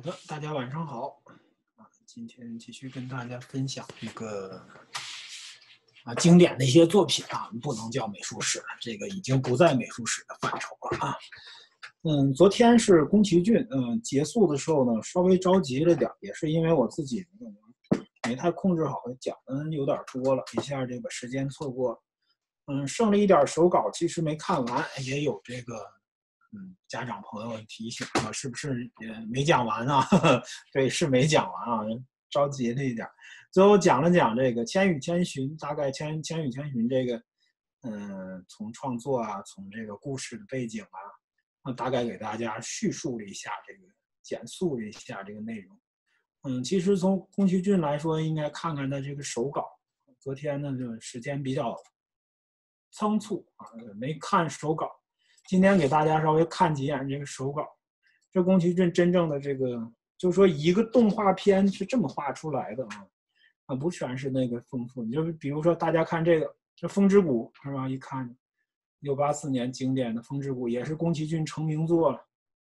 的，大家晚上好。今天继续跟大家分享这个经典的一些作品啊，不能叫美术史了，这个已经不在美术史的范畴了啊。昨天是宫崎骏，结束的时候呢，稍微着急了点，也是因为我自己没太控制好，讲的有点多了，一下这个时间错过。剩了一点手稿，其实没看完，也有这个。家长朋友提醒我是不是没讲完啊？对，是没讲完啊，着急了一点。最后讲了讲这个《千与千寻》，大概千与千寻这个，从创作啊，从这个故事的背景啊，大概给大家叙述了一下这个，简述了一下这个内容。其实从宫崎骏来说，应该看看他这个手稿。昨天呢，就时间比较仓促啊，没看手稿。今天给大家稍微看几眼这个手稿，这宫崎骏真正的这个，就是说一个动画片是这么画出来的不全是那个丰富。你就比如说大家看这个，这《风之谷》是吧？一看，1984年经典的《风之谷》也是宫崎骏成名作了。《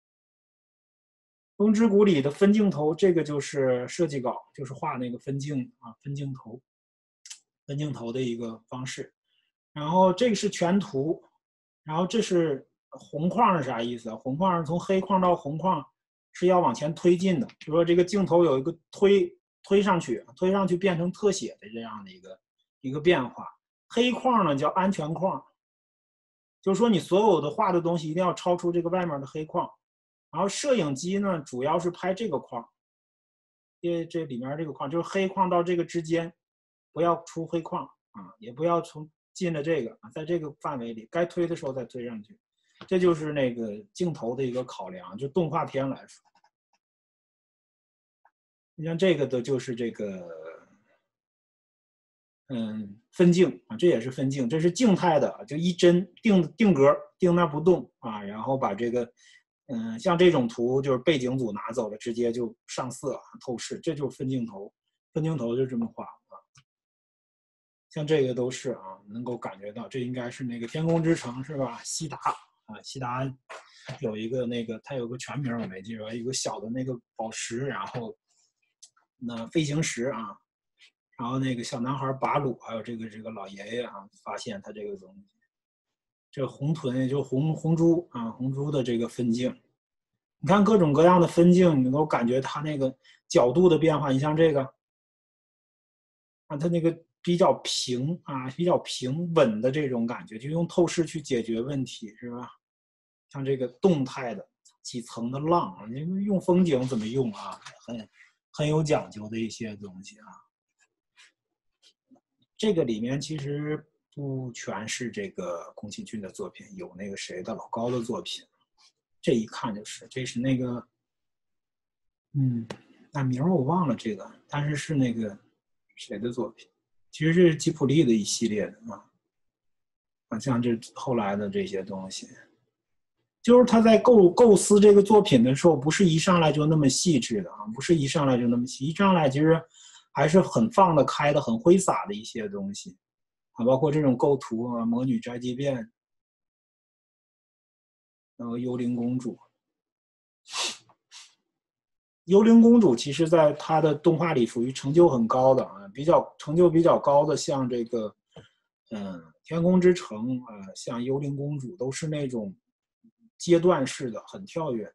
风之谷》里的分镜头，这个就是设计稿，就是画那个分镜头的一个方式。然后这个是全图。然后这是红框是啥意思啊？红框是从黑框到红框是要往前推进的，就说这个镜头有一个推上去变成特写的这样的一个变化。黑框呢叫安全框，就是说你所有的画的东西一定要超出这个外面的黑框。然后摄影机呢主要是拍这个框，因为这里面这个框就是黑框到这个之间，不要出黑框也不要从进了这个在这个范围里，该推的时候再推上去，这就是那个镜头的一个考量。就动画片来说，你像这个的就是这个，分镜这也是分镜，这是静态的，就一帧定格定那不动然后把这个，像这种图就是背景组拿走了，直接就上色透视，这就是分镜头，分镜头就这么画。像这个都是能够感觉到，这应该是那个天空之城是吧？西达西达有一个那个，它有个全名我没记住，有一个小的那个宝石，然后那飞行石然后那个小男孩巴鲁，还有这个老爷爷发现他这个东西，这红豚也就红猪红猪的这个分镜，你看各种各样的分镜，你能够感觉它那个角度的变化。你像这个它那个。比较平比较平稳的这种感觉，就用透视去解决问题，是吧？像这个动态的几层的浪，你用风景怎么用很有讲究的一些东西这个里面其实不全是这个宫崎骏的作品，有那个谁的老高的作品，这一看就是这是那个那名我忘了这个，但是是那个谁的作品。其实是吉卜力的一系列的像这后来的这些东西，就是他在构思这个作品的时候，不是一上来就那么细致的不是一上来就那么细，一上来其实还是很放得开的、很挥洒的一些东西包括这种构图魔女宅急便，然后幽灵公主。幽灵公主其实在她的动画里属于成就很高的成就比较高的，像这个天空之城像幽灵公主都是那种阶段式的，很跳跃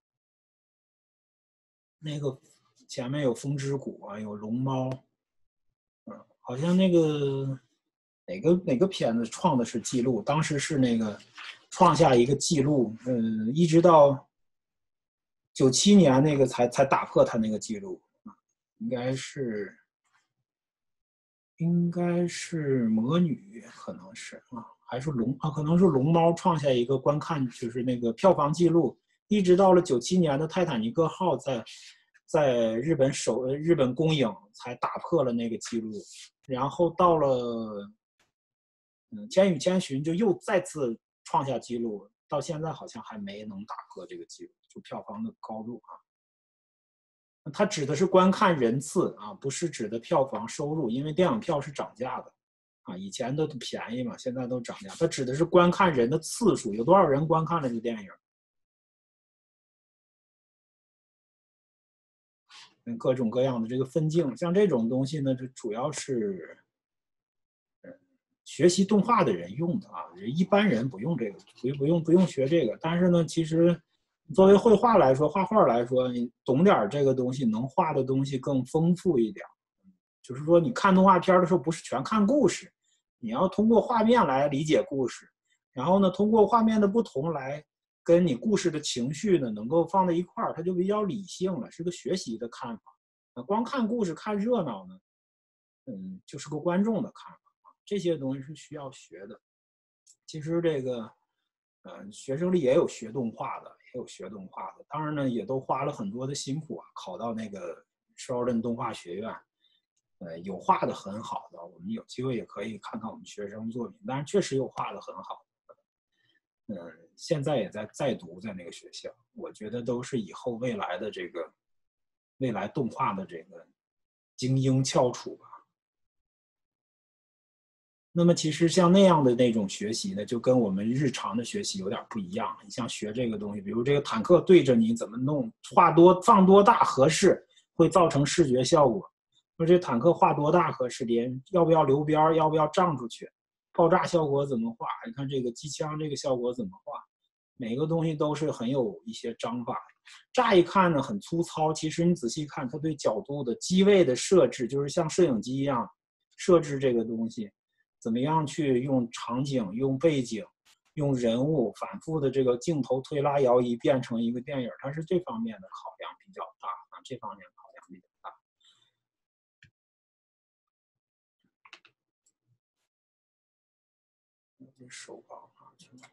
那个前面有风之谷有龙猫好像那个哪个片子创的是记录，当时是那个创下一个记录一直到97年那个才打破他那个记录应该是魔女，可能是还是可能是龙猫创下一个观看就是那个票房记录，一直到了97年的泰坦尼克号在日本公映才打破了那个记录，然后到了千与千寻就又再次创下记录，到现在好像还没能打破这个记录，就票房的高度它指的是观看人次不是指的票房收入，因为电影票是涨价的以前都便宜嘛，现在都涨价。它指的是观看人的次数，有多少人观看了这个电影。 各种各样的这个分镜，像这种东西呢，就主要是学习动画的人用的啊，一般人不用这个，不用学这个。但是呢，其实作为绘画来说，画画来说，你懂点这个东西，能画的东西更丰富一点。就是说，你看动画片的时候，不是全看故事，你要通过画面来理解故事，然后呢，通过画面的不同来跟你故事的情绪呢，能够放在一块儿，它就比较理性了，是个学习的看法。光看故事看热闹呢，就是个观众的看法。这些东西是需要学的。其实这个，学生里也有学动画的，当然呢，也都花了很多的辛苦啊，考到那个少儿动画学院。有画的很好的，我们有机会也可以看看我们学生作品，但是确实有画的很好的。现在也在读在那个学校，我觉得都是以后未来的未来动画的这个精英翘楚吧。那么其实像那样的那种学习呢，就跟我们日常的学习有点不一样。你像学这个东西，比如这个坦克对着你怎么弄，放多大合适，会造成视觉效果。说这坦克画多大合适，要不要留边，要不要胀出去，爆炸效果怎么画？你看这个机枪这个效果怎么画？每个东西都是很有一些章法。乍一看呢很粗糙，其实你仔细看，它对角度的机位的设置，就是像摄影机一样设置这个东西。怎么样去用场景、用背景、用人物反复的这个镜头推拉摇移变成一个电影，它是这方面的考量比较大啊，这方面考量比较大。这手稿啊，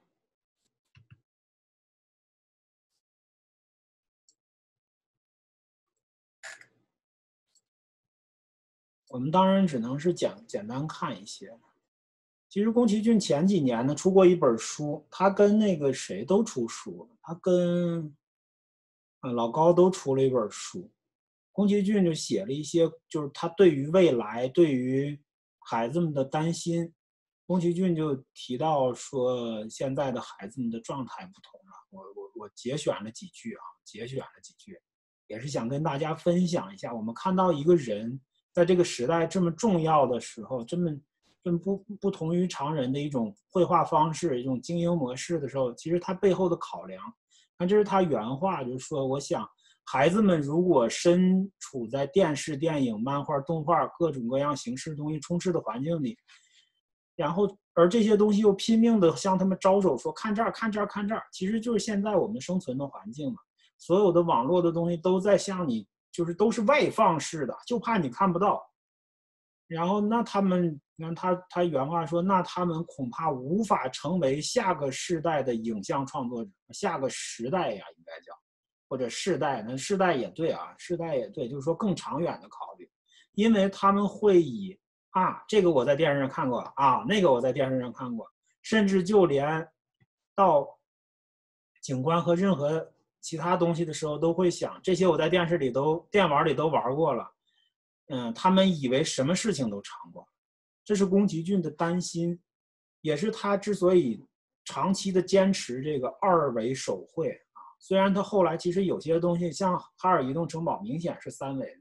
我们当然只能是简单看一些。其实宫崎骏前几年呢出过一本书，他跟那个谁都出书，他跟老高都出了一本书。宫崎骏就写了一些，就是他对于未来、对于孩子们的担心。宫崎骏就提到说，现在的孩子们的状态不同了。我节选了几句，也是想跟大家分享一下。我们看到一个人在这个时代这么重要的时候，这么不同于常人的一种绘画方式、一种经营模式的时候，其实他背后的考量，那这是他原话，就是说，我想孩子们如果身处在电视、电影、漫画、动画各种各样形式的东西充斥的环境里，然后而这些东西又拼命的向他们招手说看这儿看这儿看这儿，其实就是现在我们生存的环境嘛。所有的网络的东西都在向你，就是都是外放式的，就怕你看不到。然后那他们，他原话说，那他们恐怕无法成为下个世代的影像创作者，下个时代呀，应该叫，或者世代，那世代也对啊，世代也对，就是说更长远的考虑，因为他们会以这个我在电视上看过啊，那个我在电视上看过，甚至就连到景观和任何其他东西的时候，都会想这些我在电视里电玩里都玩过了。他们以为什么事情都尝过，这是宫崎骏的担心，也是他之所以长期的坚持这个二维手绘啊。虽然他后来其实有些东西，像哈尔移动城堡明显是三维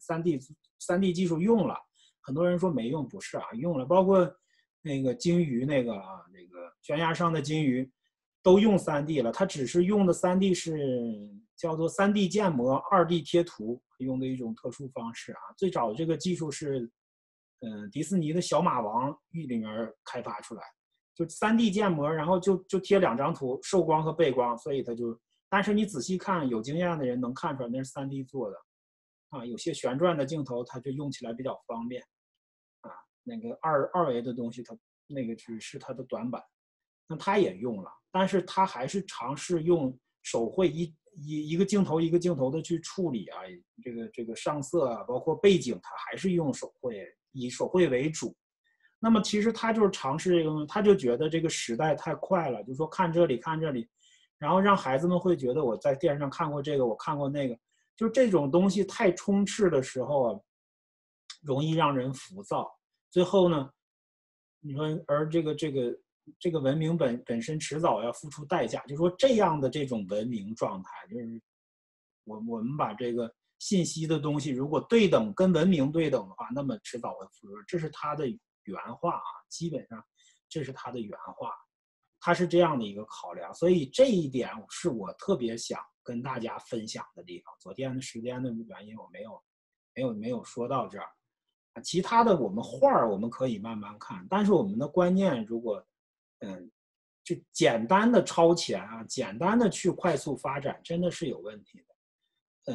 3D 技术用了，很多人说没用，不是啊，用了，包括那个鲸鱼那个悬崖上的鲸鱼都用3D 了，它只是用的3D 是叫做3D 建模2D 贴图用的一种特殊方式啊。最早的这个技术是迪士尼的小马王里面开发出来，就3D 建模，然后就贴2张图，受光和背光，所以它就，但是你仔细看，有经验的人能看出来那是3D 做的啊。有些旋转的镜头它就用起来比较方便啊，那个二维的东西它那个只是它的短板，那它也用了，但是它还是尝试用手绘一个镜头一个镜头的去处理啊，这个上色啊，包括背景，它还是用手绘，以手绘为主。那么其实他就是尝试这个，他就觉得这个时代太快了，就说看这里看这里，然后让孩子们会觉得我在电视上看过这个，我看过那个，就这种东西太充斥的时候啊，容易让人浮躁。最后呢，你说而这个文明本身迟早要付出代价，就是说这样的这种文明状态，就是我们把这个信息的东西如果对等跟文明对等的话，那么迟早会腐蚀。这是他的原话啊，基本上这是他的原话，他是这样的一个考量。所以这一点是我特别想跟大家分享的地方。昨天的时间的原因，我没有说到这儿。其他的我们画我们可以慢慢看，但是我们的观念如果就简单的超前啊，简单的去快速发展，真的是有问题的。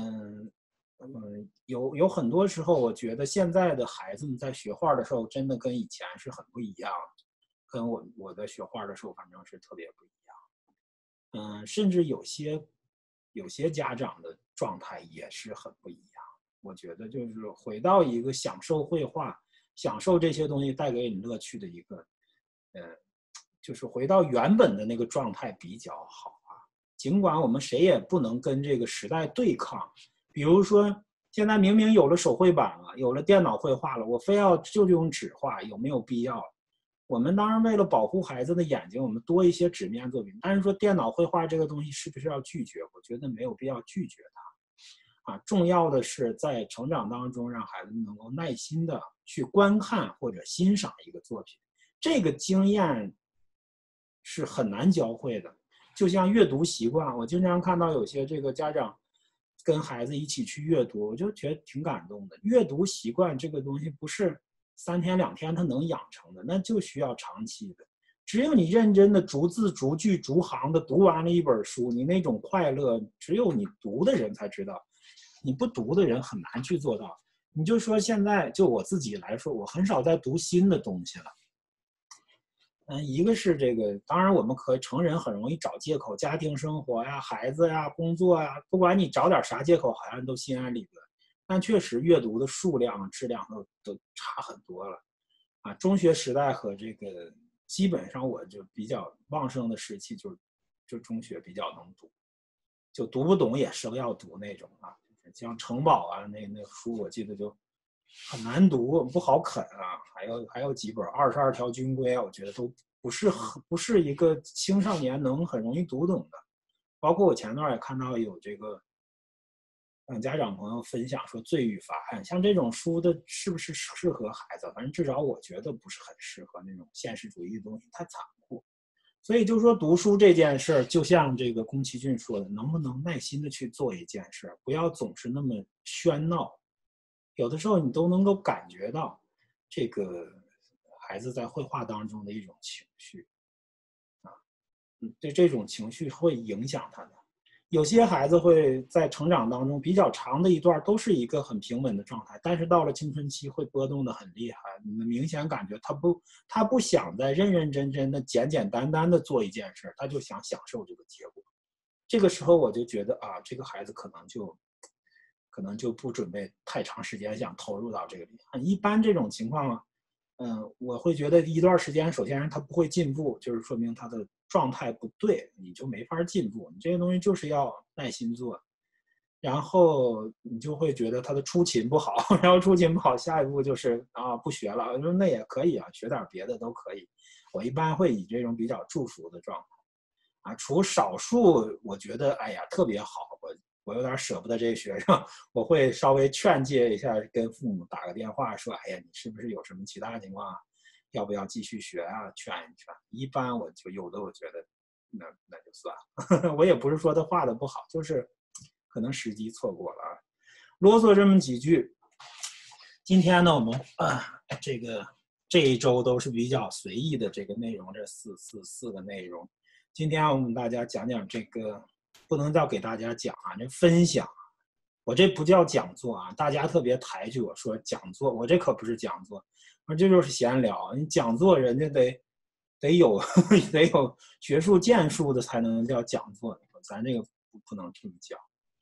有很多时候，我觉得现在的孩子们在学画的时候，真的跟以前是很不一样的，跟我在学画的时候，反正是特别不一样。甚至有些家长的状态也是很不一样。我觉得就是回到一个享受绘画、享受这些东西带给你乐趣的一个，就是回到原本的那个状态比较好啊。尽管我们谁也不能跟这个时代对抗。比如说，现在明明有了手绘板了，有了电脑绘画了，我非要就用纸画，有没有必要？我们当然为了保护孩子的眼睛，我们多一些纸面作品。但是说电脑绘画这个东西是不是要拒绝？我觉得没有必要拒绝它。重要的是在成长当中，让孩子能够耐心的去观看或者欣赏一个作品。这个经验是很难教会的。就像阅读习惯，我经常看到有些这个家长跟孩子一起去阅读，我就觉得挺感动的。阅读习惯这个东西不是3天2天他能养成的，那就需要长期的。只有你认真的逐字逐句逐行的读完了一本书，你那种快乐只有你读的人才知道，你不读的人很难去做到。你就说现在就我自己来说，我很少在读新的东西了。一个是这个，当然我们成人很容易找借口，家庭生活呀、孩子呀、工作呀，不管你找点啥借口，好像都心安理得。但确实阅读的数量、质量都差很多了。中学时代和这个基本上我就比较旺盛的时期，就中学比较能读，就读不懂也是要读那种啊，像城堡啊那书我记得就很难读，不好啃啊。还有几本22条军规啊，我觉得都不是一个青少年能很容易读懂的。包括我前段也看到有这个家长朋友分享说《罪与罚案》，像这种书的是不是适合孩子？反正至少我觉得不是很适合，那种现实主义的东西太残酷。所以就说读书这件事儿，就像这个宫崎骏说的，能不能耐心的去做一件事，不要总是那么喧闹。有的时候你都能够感觉到这个孩子在绘画当中的一种情绪对这种情绪会影响他的。有些孩子会在成长当中比较长的一段都是一个很平稳的状态，但是到了青春期会波动的很厉害。你们明显感觉他不想再认认真真的简简单单的做一件事，他就想享受这个结果。这个时候我就觉得这个孩子可能就不准备太长时间想投入到这个里。一般这种情况我会觉得一段时间，首先他不会进步，就是说明他的状态不对，你就没法进步。你这些东西就是要耐心做，然后你就会觉得他的出勤不好，然后出勤不好，下一步就是不学了。我说那也可以学点别的都可以。我一般会以这种比较祝福的状态除少数我觉得特别好，我有点舍不得这个学生，我会稍微劝诫一下，跟父母打个电话说，你是不是有什么其他情况要不要继续学劝一劝。一般我就有的我觉得那就算了我也不是说他画的不好，就是可能时机错过了啰嗦这么几句。今天呢我们这一周都是比较随意的这个内容，这四个内容。今天我们大家讲讲这个，不能叫给大家讲这分享。我这不叫讲座大家特别抬举我说讲座，我这可不是讲座，这就是闲聊。你讲座人家得有学术建树的才能叫讲座，咱这个不能这么讲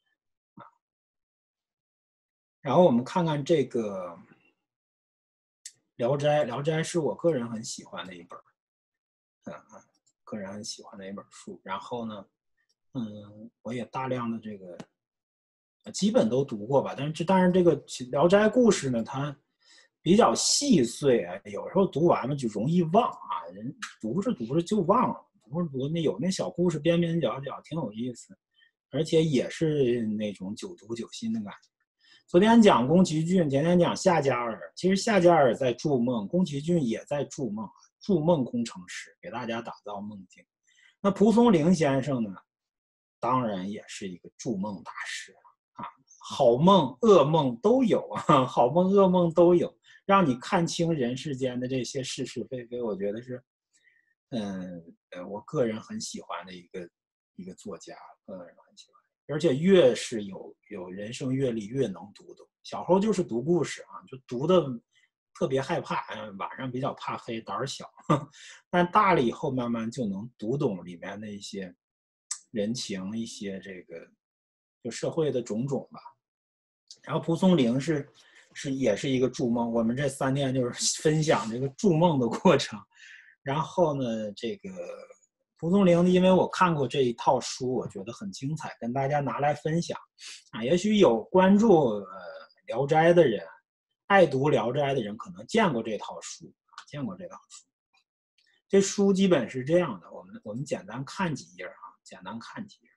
然后我们看看这个《聊斋》，《聊斋》是我个人很喜欢的一本，个人很喜欢的一本书。然后呢，我也大量的这个基本都读过吧。但是这个《聊斋》故事呢，它比较细碎有时候读完了就容易忘人读着就忘了，读着读有那小故事边边角角挺有意思，而且也是那种久读久新的感觉。 昨天讲宫崎骏，前天讲夏加尔。其实夏加尔在筑梦，宫崎骏也在筑梦，筑梦工程师给大家打造梦境。那蒲松龄先生呢，当然也是一个筑梦大师啊，好梦噩梦都有啊，好梦噩梦都有，让你看清人世间的这些是是非非，我觉得是，我个人很喜欢的一个作家，个人很喜欢。而且越是有人生阅历，越能读懂。小时候就是读故事啊，就读的特别害怕，晚上比较怕黑，胆小。但大了以后，慢慢就能读懂里面的一些人情，一些这个就社会的种种吧。然后蒲松龄也是一个筑梦，我们这3天就是分享这个筑梦的过程。然后呢，这个蒲松龄，因为我看过这一套书，我觉得很精彩，跟大家拿来分享啊。也许有关注聊斋的人，爱读聊斋的人，可能见过这套书啊，见过这套书。这书基本是这样的，我们简单看几页啊，简单看几页。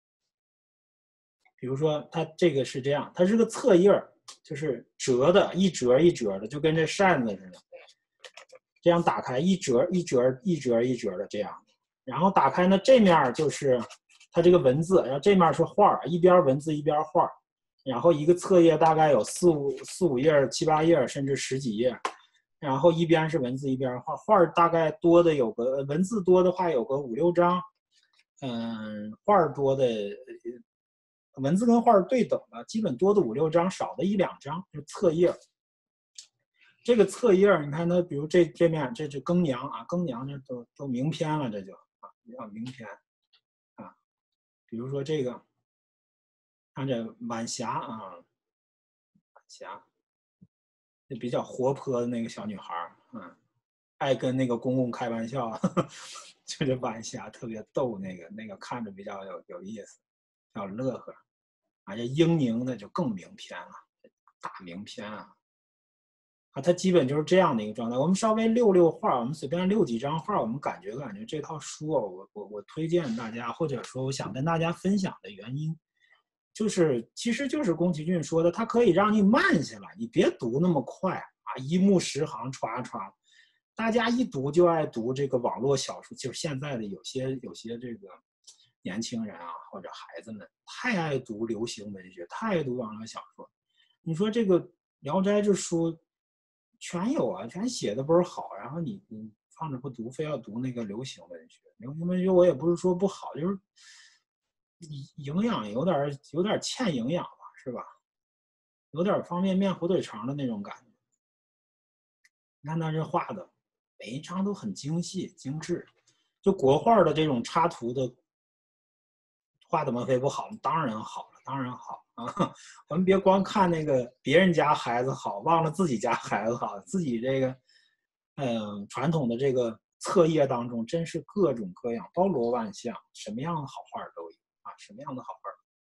比如说，它这个是这样，它是个册页，就是折的，一折一折的，就跟这扇子似的。这样打开，一折一折一折一折的这样。然后打开呢，这面就是它这个文字，然后这面是画，一边文字一边画，然后一个册页大概有四五页、7、8页，甚至10几页，然后一边是文字一边画，画大概多的有个文字多的话有个5、6张，画多的文字跟画对等的，基本多的5、6张，少的1、2张，就是册页。这个册页你看它，比如这面这是庚娘啊，庚娘这都名篇了，这就啊比较名篇啊。比如说这个，看这晚霞啊，晚霞，这比较活泼的那个小女孩，爱跟那个公公开玩笑，就这晚霞特别逗，那个看着比较有意思，比较乐呵。啊，这英宁的就更名篇了，大名篇啊。啊，它基本就是这样的一个状态。我们稍微溜画，我们随便溜几张画，我们感觉这套书啊，我推荐大家，或者说我想跟大家分享的原因，其实就是宫崎骏说的，它可以让你慢下来，你别读那么快啊，一目十行歘歘。大家一读就爱读这个网络小说，就是现在的有些这个年轻人啊或者孩子们太爱读流行文学，太爱读网络小说。你说这个《聊斋》这书。全有啊，全写的不是好，然后你放着不读，非要读那个流行文学。流行文学我也不是说不好，就是营养有点欠营养吧，是吧？有点方便面、火腿肠的那种感觉。你看他这画的，每一张都很精细精致，就国画的这种插图的画怎么会不好？当然好了，当然好。我们别光看那个别人家孩子好，忘了自己家孩子好。自己这个，传统的这个册页当中，真是各种各样，包罗万象，什么样的好画都有啊，什么样的好画。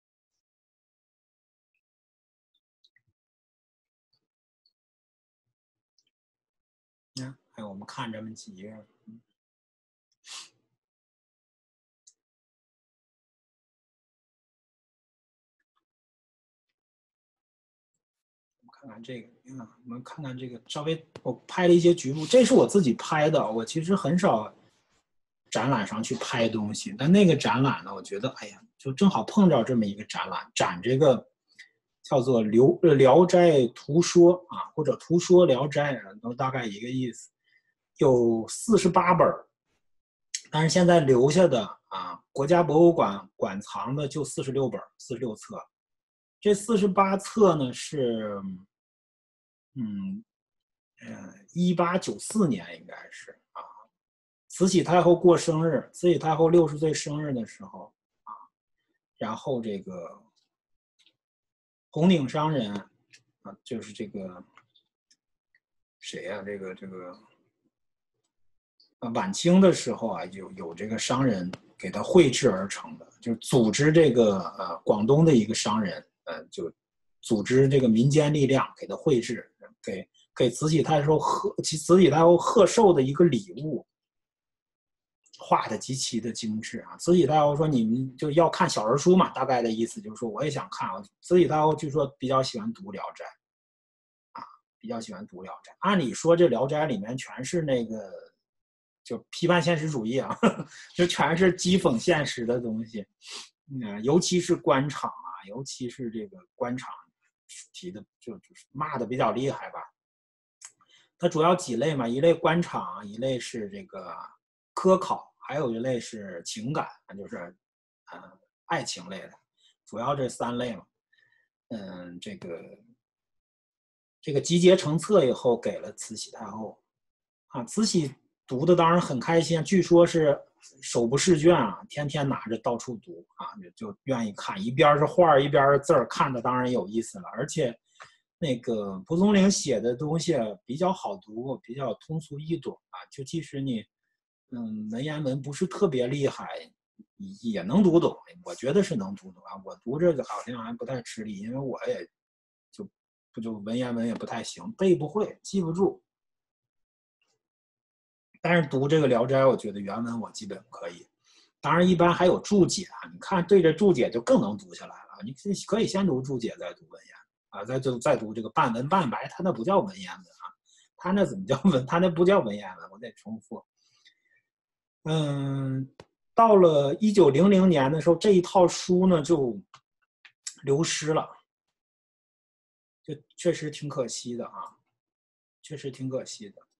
还有我们看这么几页，看看这个，我们看看这个，稍微我拍了一些局部，这是我自己拍的。我其实很少展览上去拍东西，但那个展览呢，我觉得，哎呀，就正好碰着这么一个展览，展这个叫做聊斋图说啊，或者图说聊斋，都大概一个意思。有48本，但是现在留下的啊，国家博物馆馆藏的就46本，46册。这48册呢是1894年应该是啊，慈禧太后过生日，慈禧太后60岁生日的时候啊，然后这个红顶商人啊，就是这个谁呀、这个晚清的时候啊，有这个商人给他绘制而成的，就是组织这个广东的一个商人，就组织这个民间力量给他绘制，给慈禧太后贺寿的一个礼物。 画的极其的精致啊。慈禧太后说你们就要看小人书嘛，大概的意思就是说我也想看啊。慈禧太后据说比较喜欢读《聊斋》啊，比较喜欢读《聊斋》。按理说这《聊斋》里面全是那个就批判现实主义啊，就全是讥讽现实的东西。尤其是官场啊，尤其是这个官场提的就是骂的比较厉害吧。它主要几类嘛，一类官场，一类是这个科考，还有一类是情感，就是爱情类的，主要这3类嘛。这个集结成册以后给了慈禧太后啊，慈禧读的当然很开心，据说是手不释卷啊，天天拿着到处读啊，就愿意看，一边是画一边是字儿，看的当然有意思了，而且。那个蒲松龄写的东西比较好读，比较通俗易懂啊。就即使你，文言文不是特别厉害，也能读懂。我觉得是能读懂啊。我读这个好像还不太吃力，因为我也就文言文也不太行，背不会，记不住。但是读这个《聊斋》，我觉得原文我基本可以。当然，一般还有注解啊。你看对着注解就更能读下来了。你可以先读注解，再读文言。啊，再读这个半文半白，它那不叫文言文啊，它那怎么叫文？它那不叫文言文，我得重复。到了1900年的时候，这一套书呢就流失了，就确实挺可惜的啊，确实挺可惜的。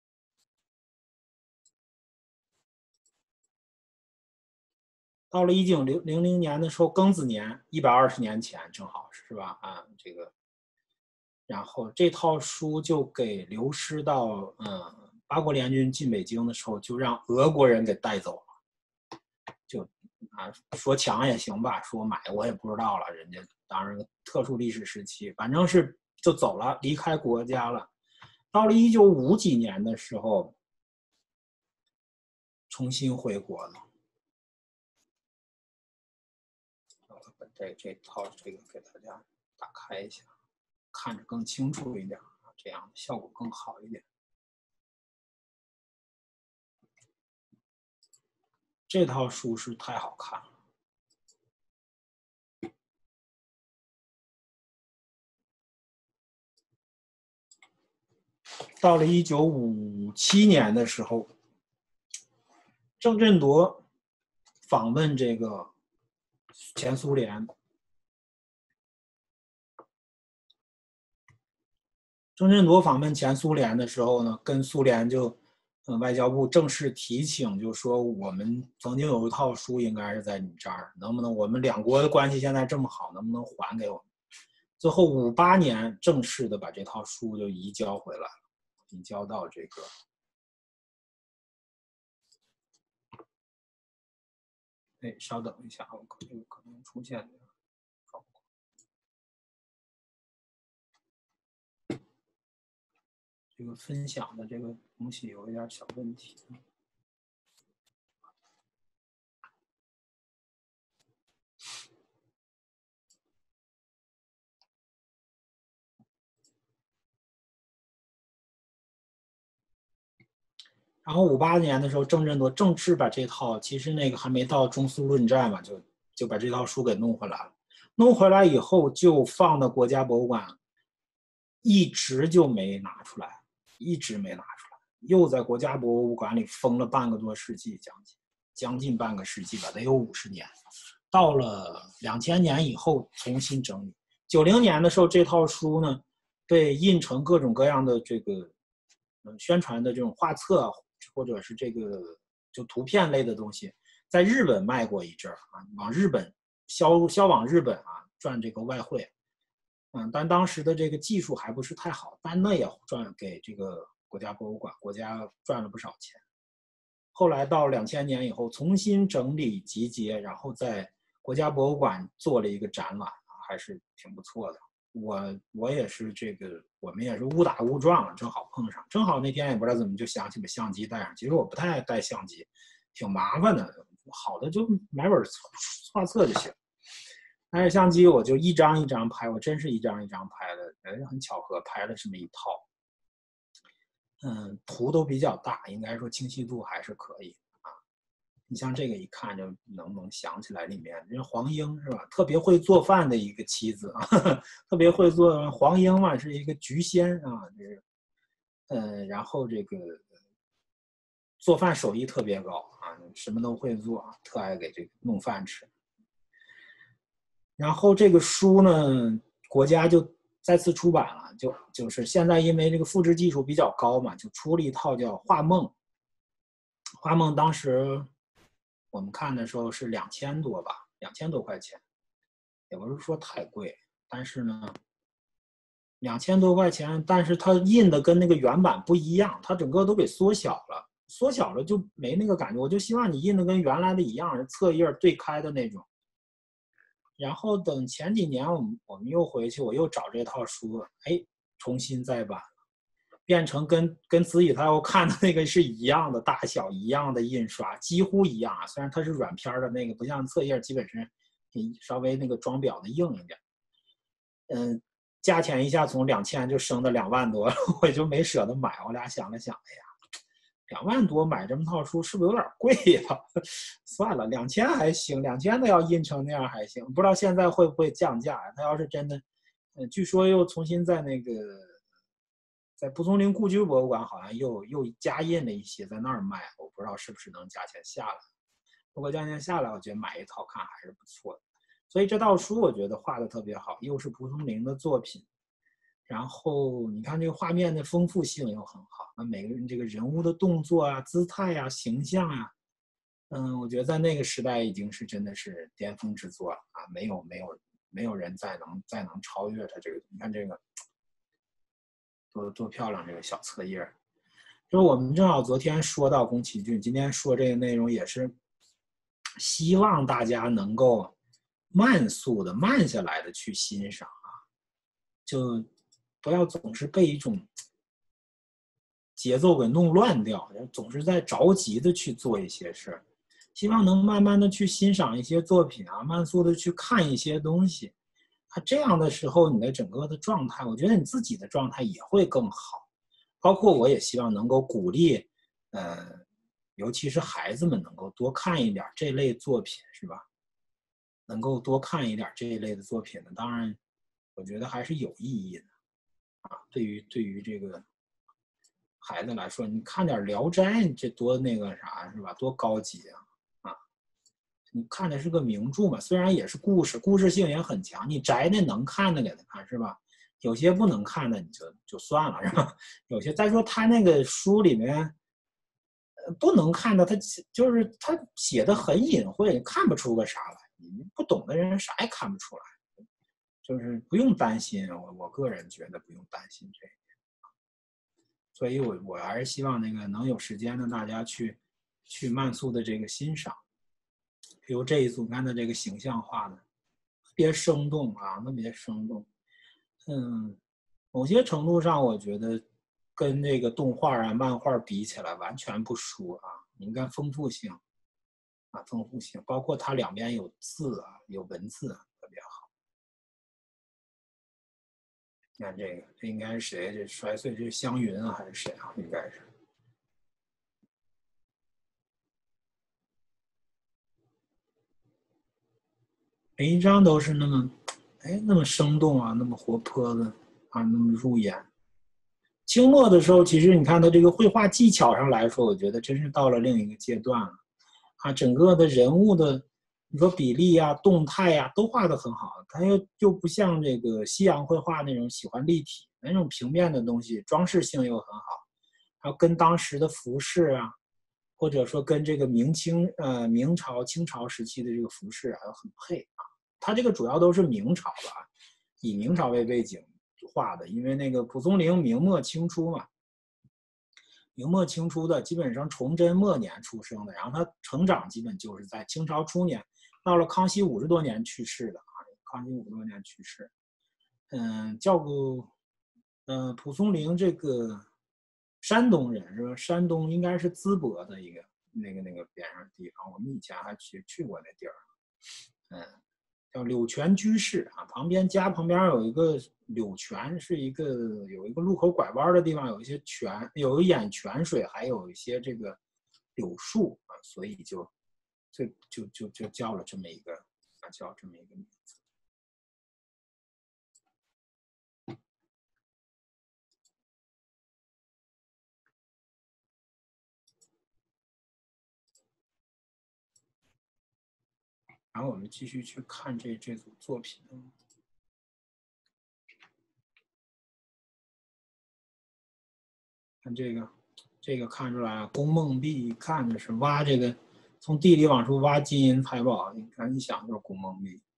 到了1900年的时候，庚子年，120年前，正好是吧？啊，这个。然后这套书就给流失到八国联军进北京的时候，就让俄国人给带走了。就说抢也行吧，说买我也不知道了。人家当然特殊历史时期，反正是就走了，离开国家了。到了1950几年的时候，重新回国了。我把这套这个给大家打开一下，看着更清楚一点，这样效果更好一点。这套书是太好看了。到了1957年的时候，郑振铎访问这个前苏联。郑振铎访问前苏联的时候呢，跟苏联就外交部正式提请，就说我们曾经有一套书应该是在你这儿，能不能我们两国的关系现在这么好，能不能还给我们？最后58年正式的把这套书就移交回来了，移交到这个。稍等一下，我可能出现的状况。这个分享的这个东西有一点小问题。然后58年的时候，郑振铎正式把这套，其实那个还没到中苏论战嘛，就把这套书给弄回来了。弄回来以后就放到国家博物馆，一直就没拿出来，一直没拿出来，又在国家博物馆里封了半个多世纪，将近半个世纪吧，得有50年。到了2000年以后重新整理。90年的时候，这套书呢被印成各种各样的这个宣传的这种画册，或者是这个就图片类的东西，在日本卖过一阵儿啊，往日本销往日本啊，赚这个外汇。但当时的这个技术还不是太好，但那也赚给这个国家博物馆，国家赚了不少钱。后来到2000年以后，重新整理集结，然后在国家博物馆做了一个展览，还是挺不错的。我也是这个，我们也是误打误撞了，正好碰上，正好那天也不知道怎么就想起把相机带上。其实我不太爱带相机，挺麻烦的，好的就买本画册就行。但是相机我就一张一张拍，我真是一张一张拍的，很巧合拍了这么一套。图都比较大，应该说清晰度还是可以啊。 你像这个一看就能想起来里面，这黄英是吧？特别会做饭的一个妻子啊，特别会做黄英嘛，是一个菊仙啊，这个然后这个做饭手艺特别高啊，什么都会做，特爱给这个弄饭吃。然后这个书呢，国家就再次出版了，就是现在因为这个复制技术比较高嘛，就出了一套叫《画梦》。画梦当时我们看的时候是2000多吧，2000多块钱，也不是说太贵，但是呢，2000多块钱，但是它印的跟那个原版不一样，它整个都给缩小了，缩小了就没那个感觉。我就希望你印的跟原来的一样，册页对开的那种。然后等前几年我们又回去，我又找这套书，哎，重新再版，变成跟子宇他要看的那个是一样的大小，一样的印刷，几乎一样啊。虽然它是软片的那个，不像册页，基本是稍微那个装裱的硬一点。价钱一下从2000就升到2万多，我就没舍得买。我俩想了想，哎呀，2万多买这么套书是不是有点贵呀？算了，2000还行，2000的要印成那样还行，不知道现在会不会降价。他要是真的，据说又重新在那个在蒲松龄故居博物馆好像又加印了一些，在那儿卖，我不知道是不是能价钱下来。如果价钱下来，我觉得买一套看还是不错的。所以这套书我觉得画的特别好，又是蒲松龄的作品，然后你看这个画面的丰富性又很好，那每个人这个人物的动作啊、姿态啊、形象啊，我觉得在那个时代已经是真的是巅峰之作了啊，没有人再能超越它这个。你看这个多漂亮，这个小册页。就是我们正好昨天说到宫崎骏，今天说这个内容也是希望大家能够慢速的、慢下来的去欣赏啊，就不要总是被一种节奏给弄乱掉，总是在着急的去做一些事儿。希望能慢慢的去欣赏一些作品啊，慢速的去看一些东西。啊，这样的时候，你的整个的状态，我觉得你自己的状态也会更好。包括我也希望能够鼓励，尤其是孩子们能够多看一点这类作品，是吧？能够多看一点这一类的作品呢，当然，我觉得还是有意义的啊。对于这个孩子来说，你看点《聊斋》，这多那个啥是吧？多高级啊！啊，你看的是个名著嘛，虽然也是故事，故事性也很强。你宅的能看的给他看是吧？有些不能看的你就算了是吧？有些再说他那个书里面，不能看的，他就是他写的很隐晦，看不出个啥来。你不懂的人啥也看不出来，就是不用担心。我个人觉得不用担心这个。所以我还是希望那个能有时间的大家去慢速的这个欣赏，比如这一组看的这个形象化的，特别生动啊，特别生动。某些程度上我觉得跟这个动画啊、漫画比起来完全不输啊。你看丰富性啊，丰富性，包括它两边有字啊，有文字啊，特别好。你看这个，这应该是谁？这摔碎这是湘云啊，还是谁啊？应该是。每一张都是那么生动啊，那么活泼的啊，那么入眼。清末的时候，其实你看他这个绘画技巧上来说，我觉得真是到了另一个阶段了啊，整个的人物的你说比例啊、动态啊都画得很好，他又不像这个西洋绘画那种喜欢立体那种平面的东西，装饰性又很好，还有跟当时的服饰啊，或者说跟这个明朝、清朝时期的这个服饰啊很配啊。他这个主要都是明朝吧，以明朝为背景画的，因为那个蒲松龄明末清初嘛，明末清初的基本上崇祯末年出生的，然后他成长基本就是在清朝初年，到了康熙50多年去世的啊，康熙50多年去世。蒲松龄这个山东人是吧？山东应该是淄博的一个那个边上地方，我们以前还去过那地儿。叫柳泉居士啊，家旁边有一个柳泉，是有一个路口拐弯的地方，有一些泉，有一眼泉水，还有一些这个柳树啊，所以就就叫了这么一个叫这么一个名字。然后我们继续去看这组作品。看这个看出来啊，宫梦碧看着是挖这个，从地里往出挖金银财宝，你看一想就是宫梦碧。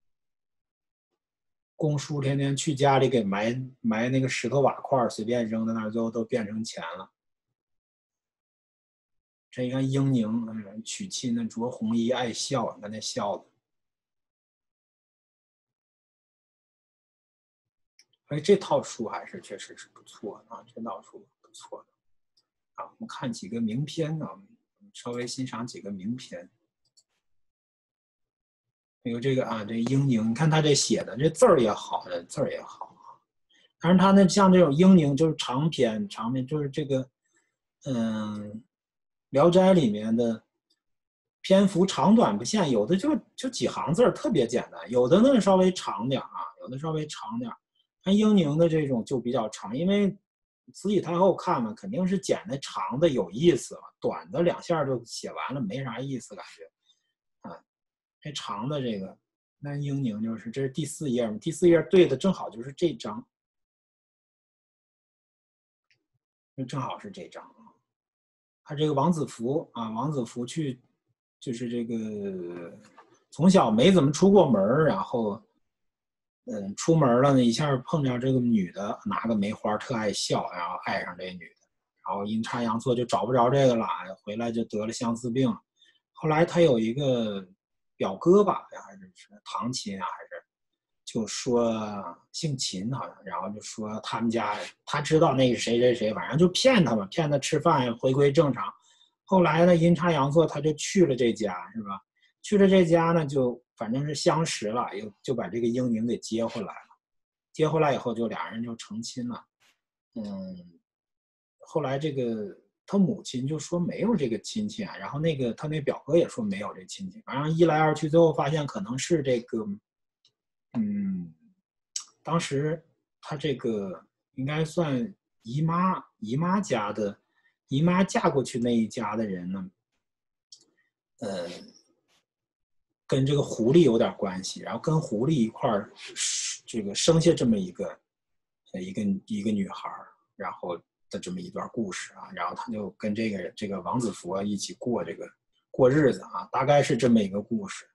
宫叔天天去家里给埋那个石头瓦块，随便扔在那儿，最后都变成钱了。这一看英宁娶亲的着红衣爱笑，你看那笑的。哎，这套书还是确实是不错的啊，这套书不错的。啊，我们看几个名篇呢，稍微欣赏几个名篇。有这个啊，这英宁，你看他这写的这字儿也好，字儿也好。但是他那像这种英宁就是长篇就是这个，聊斋里面的篇幅长短不限，有的就几行字特别简单，有的呢稍微长点啊，有的稍微长点。像英宁的这种就比较长，因为慈禧太后看嘛，肯定是剪那长的有意思，短的2下就写完了，没啥意思感觉。啊，这长的这个，那英宁就是这是第4页嘛，第4页对的正好就是这章，正好是这章啊。他这个王子服啊，王子服去就是这个从小没怎么出过门，然后出门了呢，一下碰着这个女的拿个梅花特爱笑，然后爱上这女的，然后阴差阳错就找不着这个了，回来就得了相思病。后来他有一个表哥吧，还是堂亲啊，还是就说姓秦好像，然后就说他们家他知道那个谁谁谁，反正就骗他嘛，骗他吃饭回归正常。后来呢，阴差阳错他就去了这家，是吧？去了这家呢，就反正是相识了，就把这个英宁给接回来了。接回来以后，就俩人就成亲了。后来这个他母亲就说没有这个亲戚啊，然后他那表哥也说没有这亲戚，反正一来二去，最后发现可能是这个，当时他这个应该算姨妈家的，姨妈嫁过去那一家的人呢，跟这个狐狸有点关系，然后跟狐狸一块儿这个生下这么一个女孩，然后的这么一段故事啊，然后他就跟这个王子服一起过日子啊，大概是这么一个故事，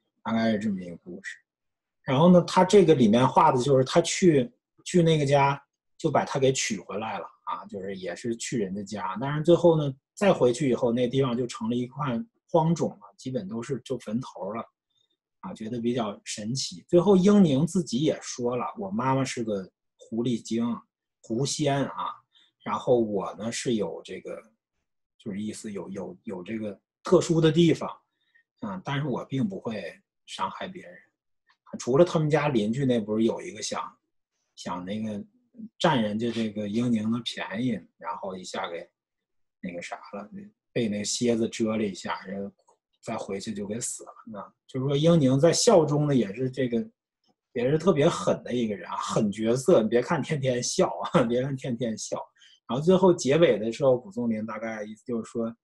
然后呢，他这个里面画的就是他去那个家，就把他给娶回来了啊，就是也是去人的家，但是最后呢，再回去以后，那地方就成了一块荒冢了，基本都是就坟头了，啊，觉得比较神奇。最后英宁自己也说了，我妈妈是个狐狸精、狐仙啊，然后我呢是有这个，就是意思有这个特殊的地方，但是我并不会伤害别人。除了他们家邻居那不是有一个想那个占人家这个英宁的便宜，然后一下给那个啥了，被那蝎子蛰了一下，再回去就给死了。那就是说英宁在笑中呢，也是这个也是特别狠的一个人啊，狠角色。你别看天天笑啊，别看天天笑。然后最后结尾的时候，蒲松龄大概意思就是说，